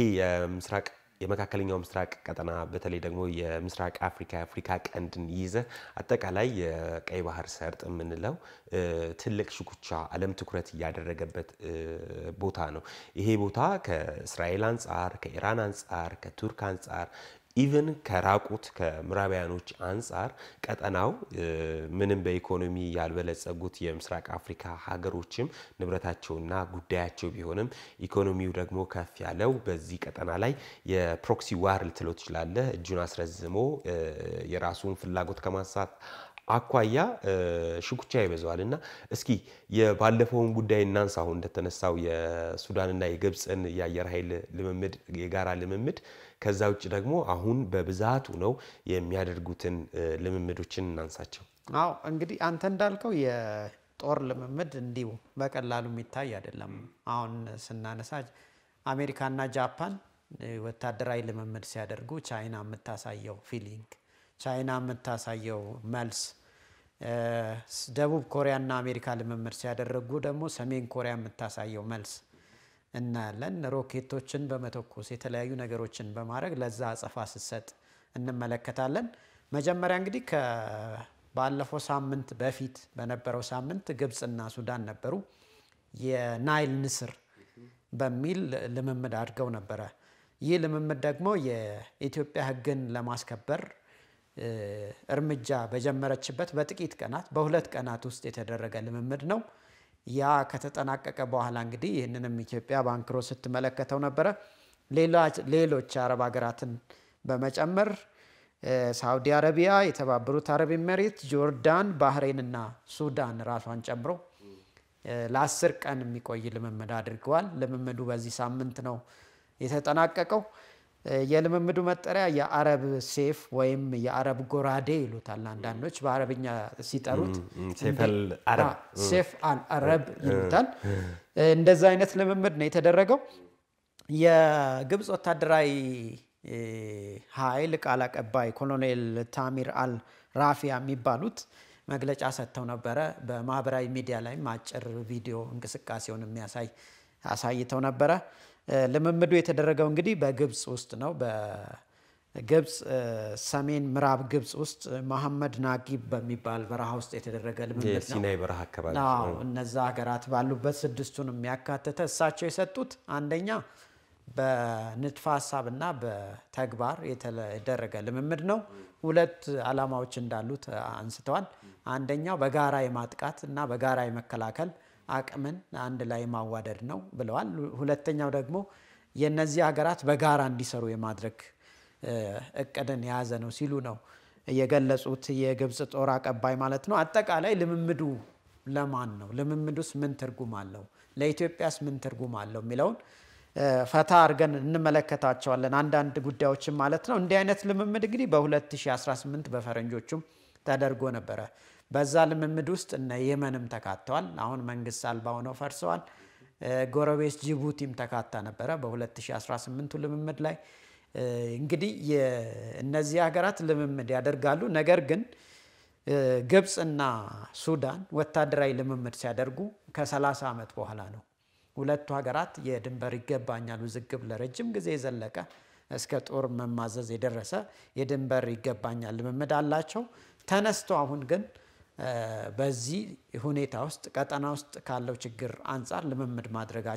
የመካከለኛው ምስራቅ ቀጠና በተለይ ደግሞ የምስራቅ አፍሪካ ቀንድን ይዘ አጠቃላይ የቀይ ባህር ሰርጥ ምንለው ትልቅ ሽኩቻ ዓለም ትኩረት ያደረገበት ቦታ ነው። ይሄ ቦታ ከእስራኤል አንፃር ከኢራን አንፃር ከቱርክ አንፃር ኢቭን ከራቁት ከምዕራባውያኖች አንፃር ቀጠናው ምንም በኢኮኖሚ ያልበለጸጉት የምስራቅ አፍሪካ ሀገሮችም ንብረታቸውና ጉዳያቸው ቢሆንም ኢኮኖሚው ደግሞ ከፍ ያለው በዚህ ቀጠና ላይ የፕሮክሲ ዋር ልትለው ትችላለህ እጁን አስረዝሞ የራሱን ፍላጎት ከማሳት አኳያ ሽኩቻ ይበዛዋልና እስኪ የባለፈውን ጉዳይ እናንሳ። አሁን እንደተነሳው የሱዳንና የግብጽን የአየር ኃይል ልምምድ የጋራ ልምምድ ከዛ ውጭ ደግሞ አሁን በብዛቱ ነው የሚያደርጉትን ልምምዶችን እናንሳቸው። አዎ እንግዲህ አንተ እንዳልከው የጦር ልምምድ እንዲሁ በቀላሉ የሚታይ አይደለም። አሁን ስናነሳ አሜሪካና ጃፓን ወታደራዊ ልምምድ ሲያደርጉ ቻይና የምታሳየው ፊሊንግ ቻይና የምታሳየው መልስ ደቡብ ኮሪያና አሜሪካ ልምምድ ሲያደርጉ ደግሞ ሰሜን ኮሪያ የምታሳየው መልስ እናያለን። ሮኬቶችን በመተኮስ የተለያዩ ነገሮችን በማድረግ ለዛ አጸፋ ሲሰጥ እንመለከታለን። መጀመሪያ እንግዲህ ባለፈው ሳምንት በፊት በነበረው ሳምንት ግብጽና ሱዳን ነበሩ የናይል ንስር በሚል ልምምድ አድርገው ነበር። ይህ ልምምድ ደግሞ የኢትዮጵያ ሕግን ለማስከበር እርምጃ በጀመረችበት በጥቂት ቀናት በሁለት ቀናት ውስጥ የተደረገ ልምምድ ነው። ያ ከተጠናቀቀ በኋላ እንግዲህ ይህንንም ኢትዮጵያ ባንክሮ ስትመለከተው ነበር። ሌሎች አረብ ሀገራትን በመጨመር ሳውዲ አረቢያ፣ የተባበሩት አረብ ኤሚሬት፣ ጆርዳን፣ ባህሬንና ሱዳን ራሷን ጨምሮ ለ10 ቀን የሚቆይ ልምምድ አድርገዋል። ልምምዱ በዚህ ሳምንት ነው የተጠናቀቀው። የልምምዱ መጠሪያ የአረብ ሴፍ ወይም የአረብ ጎራዴ ይሉታል አንዳንዶች በአረብኛ ሲጠሩት ሴፍ አልአረብ ይሉታል። እንደዛ አይነት ልምምድ ነው የተደረገው። የግብጽ ወታደራዊ ኃይል ቃል አቀባይ ኮሎኔል ታሚር አልራፊያ የሚባሉት መግለጫ ሰጥተው ነበረ። በማህበራዊ ሚዲያ ላይ አጭር ቪዲዮ እንቅስቃሴውን የሚያሳይ አሳይተው ነበረ። ልምምዱ የተደረገው እንግዲህ በግብጽ ውስጥ ነው። በግብጽ ሰሜን ምዕራብ ግብጽ ውስጥ መሐመድ ናጊብ በሚባል በረሃ ውስጥ የተደረገ ልምምድ ነው። የሲናይ በረሃ አካባቢ ነው። እነዛ ሀገራት ባሉበት ስድስቱን የሚያካትተ እሳቸው የሰጡት አንደኛ በንድፈ ሐሳብና በተግባር የተደረገ ልምምድ ነው። ሁለት ዓላማዎች እንዳሉት አንስተዋል። አንደኛው በጋራ የማጥቃት እና በጋራ የመከላከል አቅምን አንድ ላይ ማዋደድ ነው ብለዋል። ሁለተኛው ደግሞ የነዚህ ሀገራት በጋራ እንዲሰሩ የማድረግ እቅድን የያዘ ነው ሲሉ ነው የገለጹት የግብጽ ጦር አቀባይ ማለት ነው። አጠቃላይ ልምምዱ ለማን ነው? ልምምዱስ ምን ትርጉም አለው? ለኢትዮጵያስ ምን ትርጉም አለው የሚለውን ፈታ አድርገን እንመለከታቸዋለን። አንዳንድ ጉዳዮችን ማለት ነው። እንዲህ አይነት ልምምድ እንግዲህ በ2018 በፈረንጆቹም ተደርጎ ነበረ። በዛ ልምምድ ውስጥ እነ የመንም ተካተዋል። አሁን መንግስት አልባ ሆነው ፈርሰዋል። ጎረቤት ጅቡቲም ተካታ ነበረ በ2018 ልምምድ ላይ። እንግዲህ እነዚህ ሀገራት ልምምድ ያደርጋሉ። ነገር ግን ግብጽና ሱዳን ወታደራዊ ልምምድ ሲያደርጉ ከ30 ዓመት በኋላ ነው። ሁለቱ ሀገራት የድንበር ይገባኛል ውዝግብ ለረጅም ጊዜ ዘለቀ እስከ ጦር መማዘዝ የደረሰ የድንበር ይገባኛል ልምምድ አላቸው። ተነስቶ አሁን ግን በዚህ ሁኔታ ውስጥ ቀጠና ውስጥ ካለው ችግር አንፃር ልምምድ ማድረጋቸው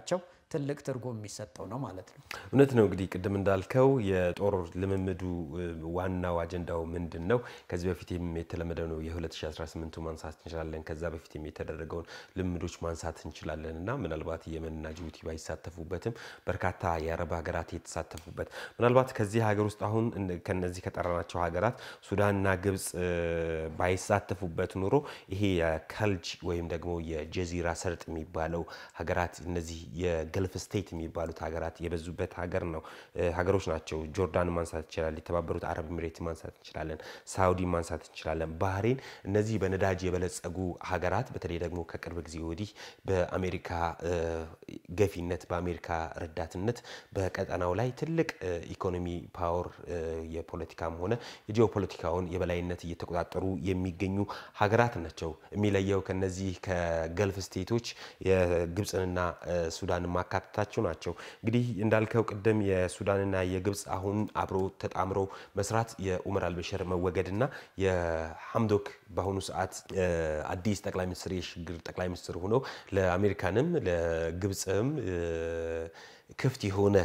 ትልቅ ትርጉም የሚሰጠው ነው ማለት ነው። እውነት ነው። እንግዲህ ቅድም እንዳልከው የጦር ልምምዱ ዋናው አጀንዳው ምንድነው? ከዚህ በፊትም የተለመደው ነው የ2018 ማንሳት እንችላለን። ከዛ በፊትም የተደረገውን ልምምዶች ማንሳት እንችላለንና ምናልባት የመንና ጅቡቲ ባይሳተፉበትም በርካታ የአረብ ሀገራት የተሳተፉበት ምናልባት ከዚህ ሀገር ውስጥ አሁን ከነዚህ ከጠራናቸው ሀገራት ሱዳንና ግብጽ ባይሳተፉበት ኑሮ ይሄ የከልጅ ወይም ደግሞ የጀዚራ ሰርጥ የሚባለው ሀገራት እነዚህ የገልፍ ስቴት የሚባሉት ሀገራት የበዙበት ሀገሮች ናቸው። ጆርዳን ማንሳት እንችላለን፣ የተባበሩት አረብ ኤሚሬት ማንሳት እንችላለን፣ ሳውዲ ማንሳት እንችላለን፣ ባህሬን። እነዚህ በነዳጅ የበለጸጉ ሀገራት በተለይ ደግሞ ከቅርብ ጊዜ ወዲህ በአሜሪካ ገፊነት በአሜሪካ ረዳትነት በቀጠናው ላይ ትልቅ ኢኮኖሚ ፓወር የፖለቲካም ሆነ የጂኦፖለቲካውን የበላይነት እየተቆጣጠሩ የሚገኙ ሀገራት ናቸው። የሚለየው ከነዚህ ከገልፍ ስቴቶች የግብጽንና ሱዳን ማካተታቸው ናቸው። እንግዲህ እንዳልከው ቅድም የሱዳንና የግብጽ አሁን አብሮ ተጣምሮ መስራት የኡመር አልበሽር መወገድና የሐምዶክ በአሁኑ ሰዓት አዲስ ጠቅላይ ሚኒስትር የሽግግር ጠቅላይ ሚኒስትር ሆኖ ለአሜሪካንም ለግብጽም ክፍት የሆነ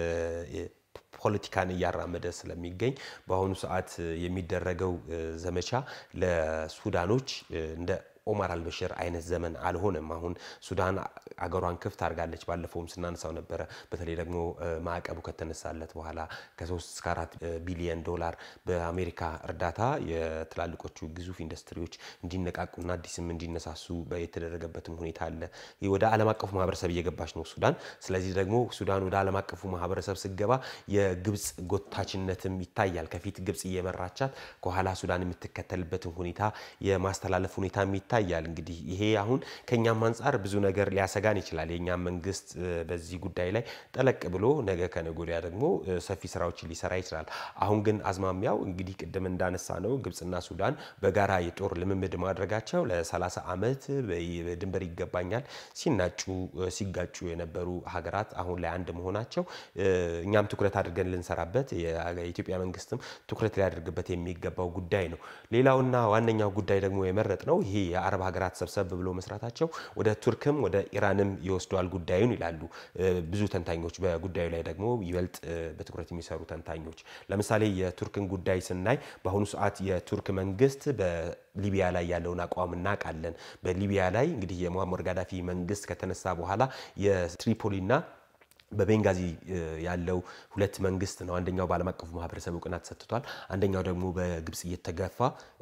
ፖለቲካን ያራመደ ስለሚገኝ በአሁኑ ሰዓት የሚደረገው ዘመቻ ለሱዳኖች እንደ ኡመር አልበሽር አይነት ዘመን አልሆነም። አሁን ሱዳን አገሯን ክፍት አድርጋለች። ባለፈውም ስናነሳው ነበር። በተለይ ደግሞ ማዕቀቡ ከተነሳለት በኋላ ከ3 እስከ 4 ቢሊዮን ዶላር በአሜሪካ እርዳታ የትላልቆቹ ግዙፍ ኢንዱስትሪዎች እንዲነቃቁና አዲስም እንዲነሳሱ የተደረገበትም ሁኔታ አለ። ወደ ዓለም አቀፉ ማህበረሰብ እየገባች ነው ሱዳን። ስለዚህ ደግሞ ሱዳን ወደ ዓለም አቀፉ ማህበረሰብ ሲገባ የግብጽ ጎታችነትም ይታያል። ከፊት ግብጽ እየመራቻት ከኋላ ሱዳን የምትከተልበትን ሁኔታ የማስተላለፍ ሁኔታ ይታያል። እንግዲህ ይሄ አሁን ከኛም አንፃር ብዙ ነገር ሊያሰጋን ይችላል። የኛም መንግስት በዚህ ጉዳይ ላይ ጠለቅ ብሎ ነገ ከነጎዲያ ደግሞ ሰፊ ስራዎችን ሊሰራ ይችላል። አሁን ግን አዝማሚያው እንግዲህ ቅድም እንዳነሳ ነው ግብጽና ሱዳን በጋራ የጦር ልምምድ ማድረጋቸው ለ30 ዓመት በድንበር ይገባኛል ሲጋጩ የነበሩ ሀገራት አሁን ላይ አንድ መሆናቸው እኛም ትኩረት አድርገን ልንሰራበት የኢትዮጵያ መንግስትም ትኩረት ሊያደርግበት የሚገባው ጉዳይ ነው። ሌላውና ዋነኛው ጉዳይ ደግሞ የመረጥነው ይሄ የአረብ ሀገራት ሰብሰብ ብሎ መስራታቸው ወደ ቱርክም ወደ ኢራንም ይወስዷል ጉዳዩን ይላሉ ብዙ ተንታኞች። በጉዳዩ ላይ ደግሞ ይበልጥ በትኩረት የሚሰሩ ተንታኞች ለምሳሌ የቱርክን ጉዳይ ስናይ በአሁኑ ሰዓት የቱርክ መንግስት በሊቢያ ላይ ያለውን አቋም እናውቃለን። በሊቢያ ላይ እንግዲህ የሙአመር ጋዳፊ መንግስት ከተነሳ በኋላ የትሪፖሊና በቤንጋዚ ያለው ሁለት መንግስት ነው። አንደኛው በዓለም አቀፉ ማህበረሰብ እውቅና ተሰጥቷል። አንደኛው ደግሞ በግብጽ እየተገፋ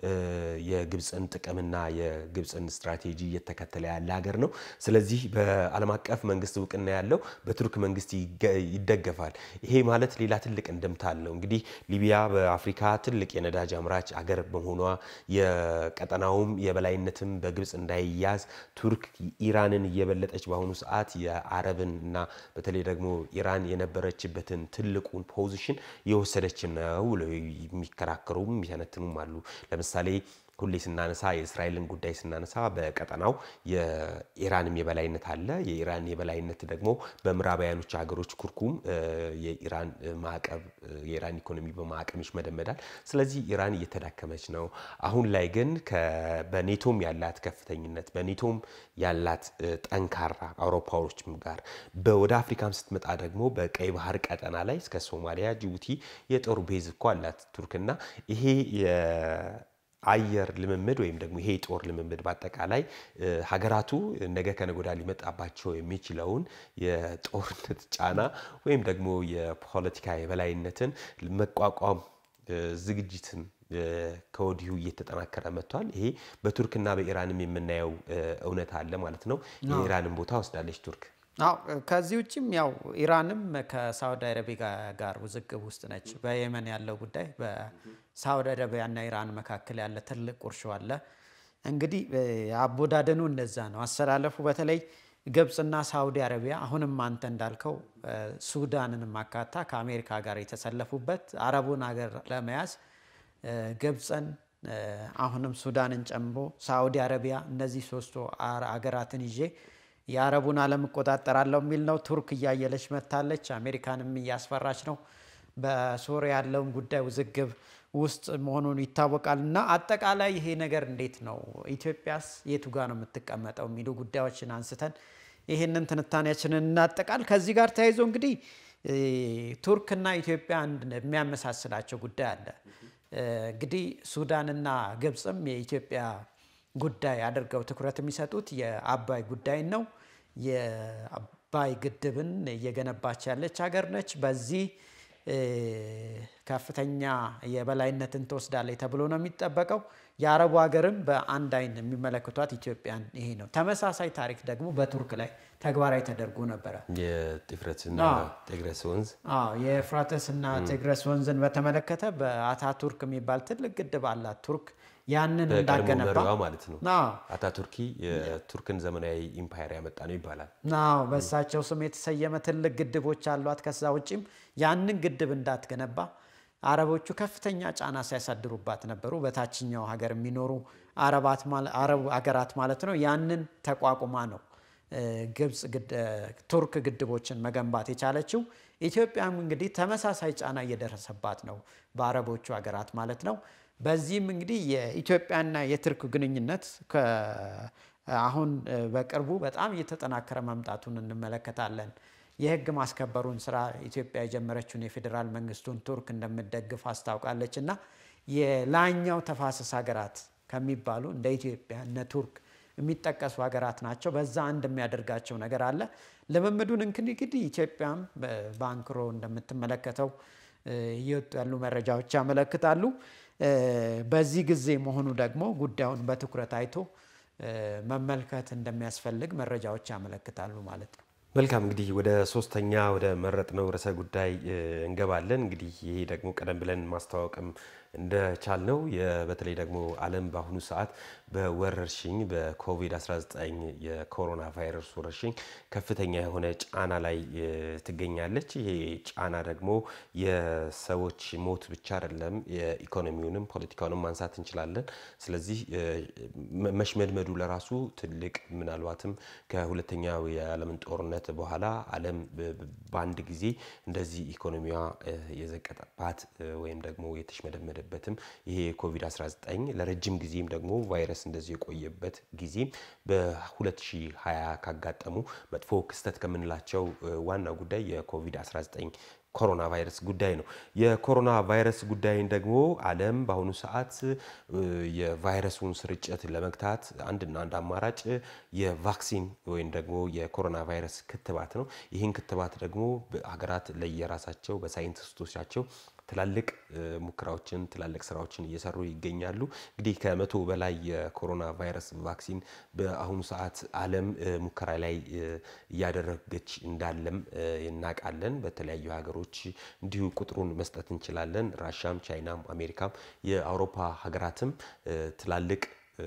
የግብጽን ጥቅምና የግብጽን ስትራቴጂ እየተከተለ ያለ ሀገር ነው። ስለዚህ በዓለም አቀፍ መንግስት እውቅና ያለው በቱርክ መንግስት ይደገፋል። ይሄ ማለት ሌላ ትልቅ እንደምታ አለው። እንግዲህ ሊቢያ በአፍሪካ ትልቅ የነዳጅ አምራች ሀገር በመሆኗ የቀጠናውም የበላይነትም በግብጽ እንዳይያዝ ቱርክ ኢራንን እየበለጠች በአሁኑ ሰዓት የአረብንና በተለይ ደግሞ ኢራን የነበረችበትን ትልቁን ፖዚሽን የወሰደች ነው ብለው የሚከራከሩም የሚተነትኑም አሉ። ለምሳሌ ሁሌ ስናነሳ የእስራኤልን ጉዳይ ስናነሳ በቀጠናው የኢራንም የበላይነት አለ። የኢራን የበላይነት ደግሞ በምዕራባውያኖች ሀገሮች ኩርኩም የኢራን ማዕቀብ የኢራን ኢኮኖሚ በማዕቀብ ይሽመደመዳል። ስለዚህ ኢራን እየተዳከመች ነው። አሁን ላይ ግን በኔቶም ያላት ከፍተኝነት በኔቶም ያላት ጠንካራ አውሮፓዎችም ጋር ወደ አፍሪካም ስትመጣ ደግሞ በቀይ ባህር ቀጠና ላይ እስከ ሶማሊያ ጅቡቲ የጦር ቤዝ እኮ አላት ቱርክና ይሄ አየር ልምምድ ወይም ደግሞ ይሄ ጦር ልምምድ በአጠቃላይ ሀገራቱ ነገ ከነጎዳ ሊመጣባቸው የሚችለውን የጦርነት ጫና ወይም ደግሞ የፖለቲካ የበላይነትን መቋቋም ዝግጅትን ከወዲሁ እየተጠናከረ መጥቷል። ይሄ በቱርክና በኢራንም የምናየው እውነት አለ ማለት ነው። የኢራንን ቦታ ወስዳለች ቱርክ። ከዚህ ውጪም ያው ኢራንም ከሳውዲ አረቢያ ጋር ውዝግብ ውስጥ ነች። በየመን ያለው ጉዳይ በሳውዲ አረቢያና ኢራን መካከል ያለ ትልቅ ቁርሾ አለ። እንግዲህ አቦዳደኑ እንደዛ ነው። አሰላለፉ በተለይ ግብጽና ሳውዲ አረቢያ አሁንም አንተ እንዳልከው ሱዳንን ማካታ ከአሜሪካ ጋር የተሰለፉበት አረቡን ሀገር ለመያዝ ግብጽን አሁንም ሱዳንን ጨምሮ ሳውዲ አረቢያ እነዚህ ሶስቱ ሀገራትን ይዤ የአረቡን ዓለም እቆጣጠራለሁ የሚል ነው። ቱርክ እያየለች መታለች። አሜሪካንም እያስፈራች ነው። በሶሪያ ያለውን ጉዳይ ውዝግብ ውስጥ መሆኑን ይታወቃልና አጠቃላይ ይሄ ነገር እንዴት ነው ኢትዮጵያስ የቱ ጋር ነው የምትቀመጠው የሚሉ ጉዳዮችን አንስተን ይሄንን ትንታኔያችንን እናጠቃል። ከዚህ ጋር ተያይዞ እንግዲህ ቱርክና ኢትዮጵያ የሚያመሳስላቸው ጉዳይ አለ። እንግዲህ ሱዳንና ግብጽም የኢትዮጵያ ጉዳይ አድርገው ትኩረት የሚሰጡት የአባይ ጉዳይ ነው። የአባይ ግድብን እየገነባች ያለች ሀገር ነች። በዚህ ከፍተኛ የበላይነትን ትወስዳለች ተብሎ ነው የሚጠበቀው። የአረቡ ሀገርም በአንድ አይን የሚመለከቷት ኢትዮጵያን ይሄ ነው። ተመሳሳይ ታሪክ ደግሞ በቱርክ ላይ ተግባራዊ ተደርጎ ነበር። የጥፍረትና ጤግረስ ወንዝ የፍራተስና ጤግረስ ወንዝን በተመለከተ በአታቱርክ የሚባል ትልቅ ግድብ አላት ቱርክ። ያንን እንዳገነባ ማለት ነው። አታቱርኪ የቱርክን ዘመናዊ ኢምፓየር ያመጣ ነው ይባላል። በእሳቸው ስም የተሰየመ ትልቅ ግድቦች አሏት። ከዛ ውጪም ያንን ግድብ እንዳትገነባ አረቦቹ ከፍተኛ ጫና ሲያሳድሩባት ነበሩ። በታችኛው ሀገር የሚኖሩ አረብ ሀገራት ማለት ነው። ያንን ተቋቁማ ነው ግብጽ ቱርክ ግድቦችን መገንባት የቻለችው። ኢትዮጵያም እንግዲህ ተመሳሳይ ጫና እየደረሰባት ነው በአረቦቹ ሀገራት ማለት ነው። በዚህም እንግዲህ የኢትዮጵያና የቱርክ ግንኙነት አሁን በቅርቡ በጣም እየተጠናከረ መምጣቱን እንመለከታለን። የህግ ማስከበሩን ስራ ኢትዮጵያ የጀመረችውን የፌዴራል መንግስቱን ቱርክ እንደምትደግፍ አስታውቃለች እና የላኛው ተፋሰስ ሀገራት ከሚባሉ እንደ ኢትዮጵያ እና ቱርክ የሚጠቀሱ ሀገራት ናቸው። በዛ አንድ የሚያደርጋቸው ነገር አለ። ልምምዱን እንግዲህ ኢትዮጵያም ባንክሮ እንደምትመለከተው እየወጡ ያሉ መረጃዎች ያመለክታሉ። በዚህ ጊዜ መሆኑ ደግሞ ጉዳዩን በትኩረት አይቶ መመልከት እንደሚያስፈልግ መረጃዎች ያመለክታሉ ማለት ነው። መልካም እንግዲህ ወደ ሶስተኛ ወደ መረጥነው ርዕሰ ጉዳይ እንገባለን። እንግዲህ ይሄ ደግሞ ቀደም ብለን ማስተዋወቅም እንደቻልነው በተለይ ደግሞ ዓለም በአሁኑ ሰዓት በወረርሽኝ በኮቪድ-19 የኮሮና ቫይረስ ወረርሽኝ ከፍተኛ የሆነ ጫና ላይ ትገኛለች። ይሄ ጫና ደግሞ የሰዎች ሞት ብቻ አይደለም፣ የኢኮኖሚውንም ፖለቲካውንም ማንሳት እንችላለን። ስለዚህ መሽመድመዱ ለራሱ ትልቅ ምናልባትም ከሁለተኛው የዓለም ጦርነት በኋላ ዓለም በአንድ ጊዜ እንደዚህ ኢኮኖሚዋ የዘቀጠባት ወይም ደግሞ የተሽመደመደበትም ይሄ ኮቪድ-19 ለረጅም ጊዜም ደግሞ ቫይረስ እንደዚህ የቆየበት ጊዜ በ2020 ካጋጠሙ መጥፎ ክስተት ከምንላቸው ዋና ጉዳይ የኮቪድ-19 ኮሮና ቫይረስ ጉዳይ ነው። የኮሮና ቫይረስ ጉዳይን ደግሞ ዓለም በአሁኑ ሰዓት የቫይረሱን ስርጭት ለመግታት አንድና አንድ አማራጭ የቫክሲን ወይም ደግሞ የኮሮና ቫይረስ ክትባት ነው። ይህን ክትባት ደግሞ ሀገራት ለየራሳቸው በሳይንቲስቶቻቸው ትላልቅ ሙከራዎችን ትላልቅ ስራዎችን እየሰሩ ይገኛሉ። እንግዲህ ከ100 በላይ የኮሮና ቫይረስ ቫክሲን በአሁኑ ሰዓት ዓለም ሙከራ ላይ እያደረገች እንዳለም እናውቃለን። በተለያዩ ሀገሮች እንዲሁ ቁጥሩን መስጠት እንችላለን። ራሻም፣ ቻይናም፣ አሜሪካም የአውሮፓ ሀገራትም ትላልቅ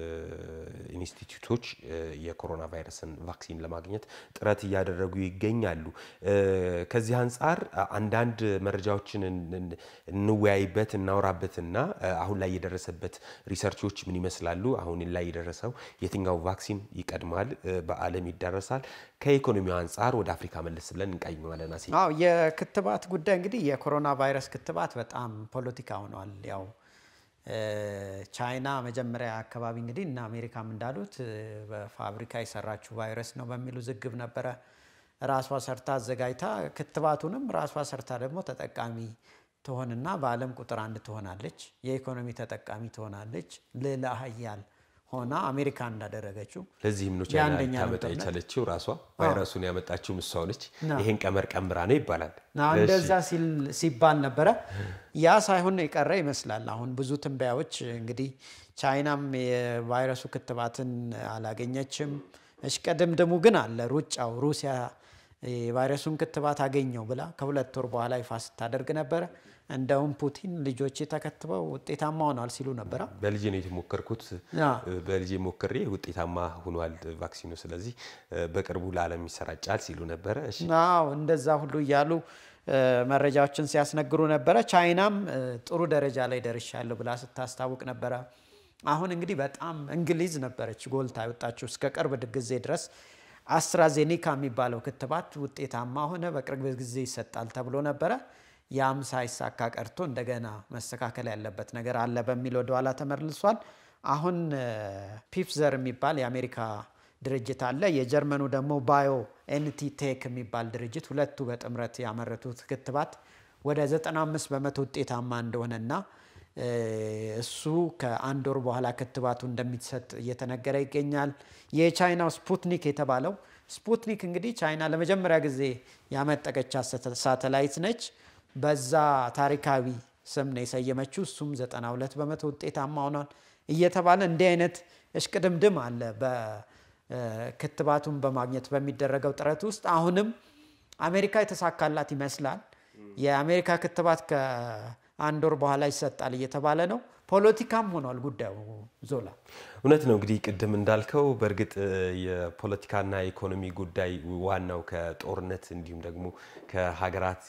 ኢንስቲትዩቶች የኮሮና ቫይረስን ቫክሲን ለማግኘት ጥረት እያደረጉ ይገኛሉ። ከዚህ አንፃር አንዳንድ መረጃዎችን እንወያይበት እናወራበትና አሁን ላይ የደረሰበት ሪሰርቾች ምን ይመስላሉ? አሁን ላይ የደረሰው የትኛው ቫክሲን ይቀድማል? በዓለም ይደረሳል? ከኢኮኖሚው አንፃር ወደ አፍሪካ መለስ ብለን እንቃኝዋለን። የክትባት ጉዳይ እንግዲህ የኮሮና ቫይረስ ክትባት በጣም ፖለቲካ ሆኗል። ያው ቻይና መጀመሪያ አካባቢ እንግዲህ እና አሜሪካም እንዳሉት በፋብሪካ የሰራችው ቫይረስ ነው በሚሉ ዝግብ ነበረ። ራሷ ሰርታ አዘጋጅታ ክትባቱንም ራሷ ሰርታ ደግሞ ተጠቃሚ ትሆንና በዓለም ቁጥር 1 ትሆናለች። የኢኮኖሚ ተጠቃሚ ትሆናለች። ሌላ ኃያል ሆና አሜሪካ እንዳደረገችው ለዚህም ነው ቻይና ታመጣ የቻለችው ራሷ ቫይረሱን ያመጣችው ምሳው ነች። ይሄን ቀመር ቀምራ ነው ይባላል። እንደዛ ሲባል ነበረ። ያ ሳይሆን የቀረ ይመስላል። አሁን ብዙ ትንበያዎች እንግዲህ ቻይናም የቫይረሱ ክትባትን አላገኘችም። እሽቀድምድሙ ግን አለ። ሩጫው ሩሲያ የቫይረሱን ክትባት አገኘው ብላ ከ2 ወር በኋላ ይፋ ስታደርግ ነበር። እንደውም ፑቲን ልጆች ተከትበው ውጤታማ ሆኗል ሲሉ ነበር። በልጄ ነው የተሞከርኩት፣ በልጄ ሞክሬ ውጤታማ ሆኗል ቫክሲኑ፣ ስለዚህ በቅርቡ ለዓለም ይሰራጫል ሲሉ ነበር። እሺ እንደዛ ሁሉ እያሉ መረጃዎችን ሲያስነግሩ ነበር። ቻይናም ጥሩ ደረጃ ላይ ደርሻለሁ ብላ ስታስታውቅ ነበር። አሁን እንግዲህ በጣም እንግሊዝ ነበረች ጎልታ የወጣችው እስከ ቅርብ ጊዜ ድረስ። አስትራዜኔካ የሚባለው ክትባት ውጤታማ ሆነ፣ በቅርብ ጊዜ ይሰጣል ተብሎ ነበር። ያም ሳይሳካ ቀርቶ እንደገና መስተካከል ያለበት ነገር አለ በሚል ወደ ኋላ ተመልሷል። አሁን ፒፊዘር የሚባል የአሜሪካ ድርጅት አለ። የጀርመኑ ደግሞ ባዮ ኤንቲ ቴክ የሚባል ድርጅት ሁለቱ በጥምረት ያመረቱት ክትባት ወደ 95% ውጤታማ እንደሆነና እሱ ከአንድ ወር በኋላ ክትባቱ እንደሚሰጥ እየተነገረ ይገኛል። የቻይናው ስፑትኒክ የተባለው ስፑትኒክ እንግዲህ ቻይና ለመጀመሪያ ጊዜ ያመጠቀቻት ሳተላይት ነች። በዛ ታሪካዊ ስም ነው የሰየመችው። እሱም 92% ውጤታማ ሆኗል እየተባለ እንዲህ አይነት እሽቅድምድም አለ በክትባቱን በማግኘት በሚደረገው ጥረት ውስጥ። አሁንም አሜሪካ የተሳካላት ይመስላል። የአሜሪካ ክትባት ከአንድ ወር በኋላ ይሰጣል እየተባለ ነው። ፖለቲካም ሆኗል ጉዳዩ። ዞላ እውነት ነው እንግዲህ ቅድም እንዳልከው በእርግጥ የፖለቲካና ኢኮኖሚ ጉዳይ ዋናው ከጦርነት እንዲሁም ደግሞ ከሀገራት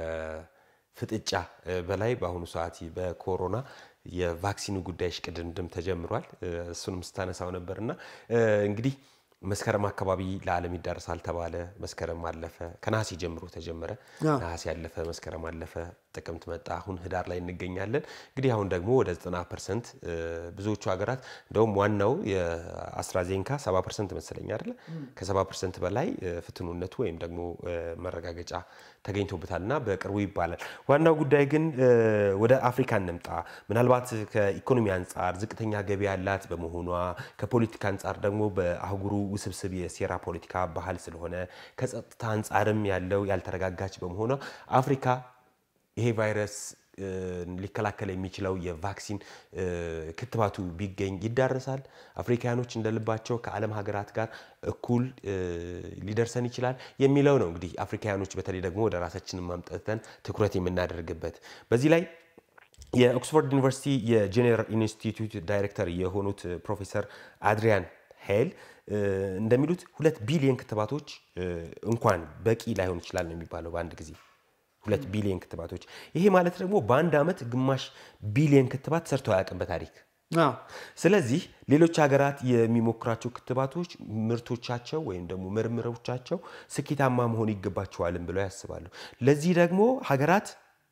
የፍጥጫ በላይ በአሁኑ ሰዓት በኮሮና የቫክሲኑ ጉዳይ ሽቅድምድም ተጀምሯል። እሱንም ስታነሳው ነበርና እንግዲህ መስከረም አካባቢ ለዓለም ይዳረሳል ተባለ። መስከረም አለፈ። ከነሐሴ ጀምሮ ተጀመረ። ነሐሴ አለፈ፣ መስከረም አለፈ፣ ጥቅምት መጣ። አሁን ህዳር ላይ እንገኛለን። እንግዲህ አሁን ደግሞ ወደ 90% ብዙዎቹ ሀገራት እንደውም ዋናው የአስትራዜንካ 70% መሰለኝ አይደል? ከ70% በላይ ፍትኑነቱ ወይም ደግሞ መረጋገጫ ተገኝቶበታልና በቅርቡ ይባላል። ዋናው ጉዳይ ግን ወደ አፍሪካ እንምጣ። ምናልባት ከኢኮኖሚ አንፃር ዝቅተኛ ገቢ ያላት በመሆኗ ከፖለቲካ አንፃር ደግሞ በአህጉሩ ውስብስብ የሴራ ፖለቲካ ባህል ስለሆነ ከጸጥታ አንፃርም ያለው ያልተረጋጋች በመሆኗ አፍሪካ ይሄ ቫይረስ ሊከላከል የሚችለው የቫክሲን ክትባቱ ቢገኝ ይዳረሳል። አፍሪካኖች እንደልባቸው ከዓለም ሀገራት ጋር እኩል ሊደርሰን ይችላል የሚለው ነው። እንግዲህ አፍሪካኖች በተለይ ደግሞ ወደ ራሳችን ማምጣተን ትኩረት የምናደርግበት በዚህ ላይ የኦክስፎርድ ዩኒቨርሲቲ የጄኔራል ኢንስቲትዩት ዳይሬክተር የሆኑት ፕሮፌሰር አድሪያን ሄል እንደሚሉት 2 ቢሊዮን ክትባቶች እንኳን በቂ ላይሆን ይችላል ነው የሚባለው በአንድ ጊዜ 2 ቢሊዮን ክትባቶች። ይሄ ማለት ደግሞ በአንድ አመት ግማሽ ቢሊዮን ክትባት ሰርተው ያቀም በታሪክ። ስለዚህ ሌሎች ሀገራት የሚሞክራቸው ክትባቶች ምርቶቻቸው ወይም ደግሞ ምርምሮቻቸው ስኬታማ መሆን ይገባቸዋልም ብለው ያስባሉ። ለዚህ ደግሞ ሀገራት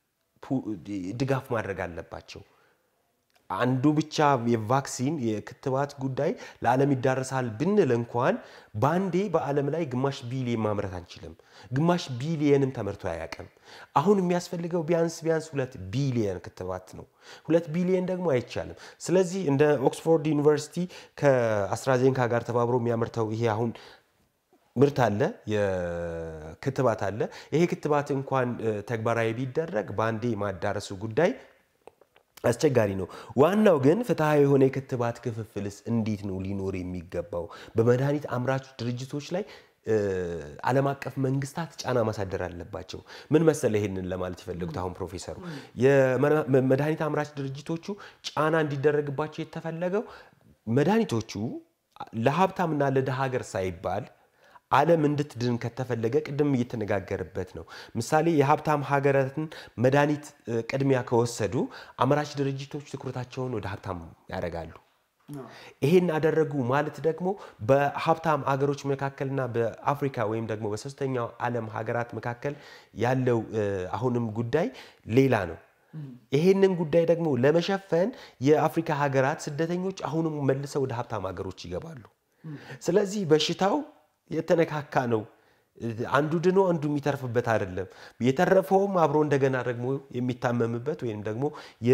ድጋፍ ማድረግ አለባቸው። አንዱ ብቻ የቫክሲን የክትባት ጉዳይ ለዓለም ይዳረሳል ብንል እንኳን ባንዴ በዓለም ላይ ግማሽ ቢሊዮን ማምረት አንችልም። ግማሽ ቢሊዮንም ተመርቶ አያቀም። አሁን የሚያስፈልገው ቢያንስ 2 ቢሊዮን ክትባት ነው። 2 ቢሊዮን ደግሞ አይቻልም። ስለዚህ እንደ ኦክስፎርድ ዩኒቨርሲቲ ከአስትራዜንካ ጋር ተባብሮ የሚያመርተው ይሄ አሁን ምርት አለ፣ የክትባት አለ። ይሄ ክትባት እንኳን ተግባራዊ ቢደረግ ባንዴ ማዳረሱ ጉዳይ አስቸጋሪ ነው። ዋናው ግን ፍትሃዊ የሆነ የክትባት ክፍፍልስ እንዴት ነው ሊኖር የሚገባው? በመድኃኒት አምራች ድርጅቶች ላይ ዓለም አቀፍ መንግስታት ጫና ማሳደር አለባቸው። ምን መሰለ ይሄንን ለማለት ይፈልጉት አሁን ፕሮፌሰሩ የመድኃኒት አምራች ድርጅቶቹ ጫና እንዲደረግባቸው የተፈለገው መድኃኒቶቹ ለሀብታምና ለደሃ ሀገር ሳይባል ዓለም እንድትድን ከተፈለገ ቅድም እየተነጋገረበት ነው። ምሳሌ የሀብታም ሀገራትን መድኃኒት ቅድሚያ ከወሰዱ አምራች ድርጅቶች ትኩረታቸውን ወደ ሀብታም ያደርጋሉ። ይሄን አደረጉ ማለት ደግሞ በሀብታም ሀገሮች መካከልና በአፍሪካ ወይም ደግሞ በሶስተኛው ዓለም ሀገራት መካከል ያለው አሁንም ጉዳይ ሌላ ነው። ይሄንን ጉዳይ ደግሞ ለመሸፈን የአፍሪካ ሀገራት ስደተኞች አሁንም መልሰው ወደ ሀብታም ሀገሮች ይገባሉ። ስለዚህ በሽታው የተነካካ ነው። አንዱ ድኖ አንዱ የሚተርፍበት አይደለም። የተረፈውም አብሮ እንደገና ደግሞ የሚታመምበት ወይም ደግሞ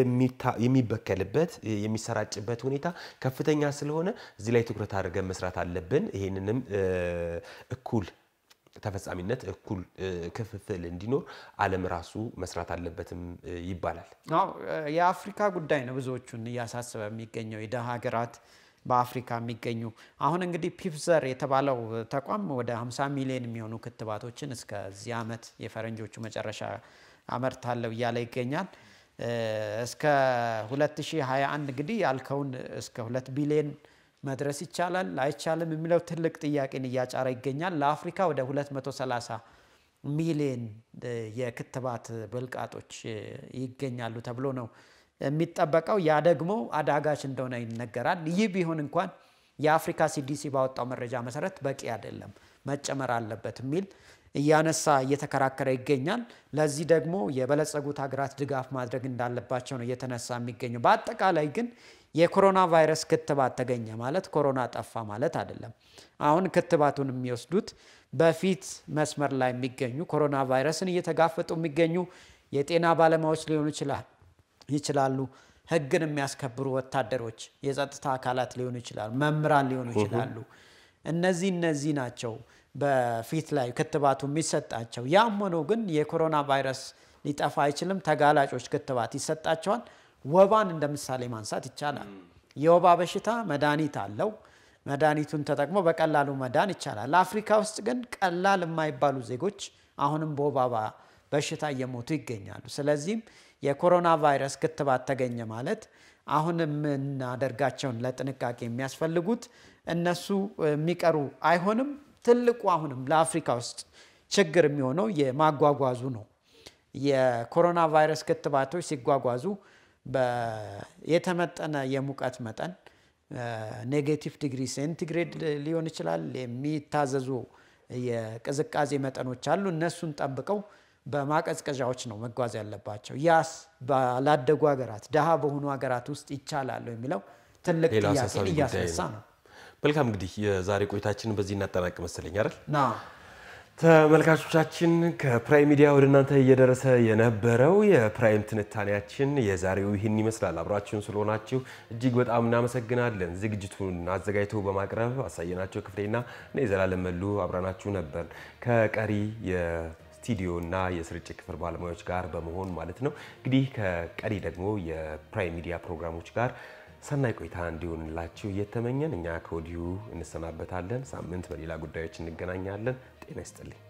የሚበከልበት የሚሰራጭበት ሁኔታ ከፍተኛ ስለሆነ እዚህ ላይ ትኩረት አድርገን መስራት አለብን። ይሄንንም እኩል ተፈጻሚነት እኩል ክፍፍል እንዲኖር ዓለም ራሱ መስራት አለበትም ይባላል። አዎ የአፍሪካ ጉዳይ ነው ብዙዎቹን ያሳሰበ የሚገኘው የደሃ ሀገራት በአፍሪካ የሚገኙ አሁን እንግዲህ ፒፍዘር የተባለው ተቋም ወደ 50 ሚሊዮን የሚሆኑ ክትባቶችን እስከዚህ ዓመት የፈረንጆቹ መጨረሻ አመርታለሁ እያለ ይገኛል። እስከ 2021 እንግዲህ ያልከውን እስከ 2 ቢሊዮን መድረስ ይቻላል አይቻልም የሚለው ትልቅ ጥያቄን እያጫረ ይገኛል። ለአፍሪካ ወደ 230 ሚሊዮን የክትባት ብልቃጦች ይገኛሉ ተብሎ ነው የሚጠበቀው። ያ ደግሞ አዳጋች እንደሆነ ይነገራል። ይህ ቢሆን እንኳን የአፍሪካ ሲዲሲ ባወጣው መረጃ መሰረት በቂ አይደለም መጨመር አለበት የሚል እያነሳ እየተከራከረ ይገኛል። ለዚህ ደግሞ የበለጸጉት ሀገራት ድጋፍ ማድረግ እንዳለባቸው ነው እየተነሳ የሚገኘው። በአጠቃላይ ግን የኮሮና ቫይረስ ክትባት ተገኘ ማለት ኮሮና ጠፋ ማለት አይደለም። አሁን ክትባቱን የሚወስዱት በፊት መስመር ላይ የሚገኙ ኮሮና ቫይረስን እየተጋፈጡ የሚገኙ የጤና ባለሙያዎች ሊሆኑ ይችላሉ። ህግን የሚያስከብሩ ወታደሮች፣ የጸጥታ አካላት ሊሆኑ ይችላሉ፣ መምህራን ሊሆኑ ይችላሉ። እነዚህ ናቸው በፊት ላይ ክትባቱ የሚሰጣቸው። ያም ሆኖ ግን የኮሮና ቫይረስ ሊጠፋ አይችልም። ተጋላጮች ክትባት ይሰጣቸዋል። ወባን እንደምሳሌ ማንሳት ይቻላል። የወባ በሽታ መድኃኒት አለው። መድኃኒቱን ተጠቅሞ በቀላሉ መዳን ይቻላል። አፍሪካ ውስጥ ግን ቀላል የማይባሉ ዜጎች አሁንም በወባ በሽታ እየሞቱ ይገኛሉ። ስለዚህም የኮሮና ቫይረስ ክትባት ተገኘ ማለት አሁንም እናደርጋቸውን ለጥንቃቄ የሚያስፈልጉት እነሱ የሚቀሩ አይሆንም። ትልቁ አሁንም ለአፍሪካ ውስጥ ችግር የሚሆነው የማጓጓዙ ነው። የኮሮና ቫይረስ ክትባቶች ሲጓጓዙ የተመጠነ የሙቀት መጠን ኔጌቲቭ ዲግሪ ሴንቲግሬድ ሊሆን ይችላል የሚታዘዙ የቅዝቃዜ መጠኖች አሉ። እነሱን ጠብቀው በማቀዝቀዣዎች ነው መጓዝ ያለባቸው። ያስ ባላደጉ ሀገራት ደሃ በሆኑ ሀገራት ውስጥ ይቻላል የሚለው ትልቅ ጥያቄ እያስነሳ ነው። መልካም እንግዲህ የዛሬ ቆይታችንን በዚህ እናጠናቅ መሰለኝ አይደል? ተመልካቾቻችን ከፕራይም ሚዲያ ወደ እናንተ እየደረሰ የነበረው የፕራይም ትንታኔያችን የዛሬው ይህን ይመስላል። አብራችሁን ስለሆናችሁ እጅግ በጣም እናመሰግናለን። ዝግጅቱን አዘጋጅተው በማቅረብ አሳየናቸው ክፍሌና እኔ ዘላለም መሉ አብራናችሁ ነበር ከቀሪ የስቱዲዮና የስርጭት ክፍል ባለሙያዎች ጋር በመሆን ማለት ነው። እንግዲህ ከቀሪ ደግሞ የፕራይም ሚዲያ ፕሮግራሞች ጋር ሰናይ ቆይታ እንዲሆንላችሁ እየተመኘን እኛ ከወዲሁ እንሰናበታለን። ሳምንት በሌላ ጉዳዮች እንገናኛለን። ጤና ይስጥልኝ።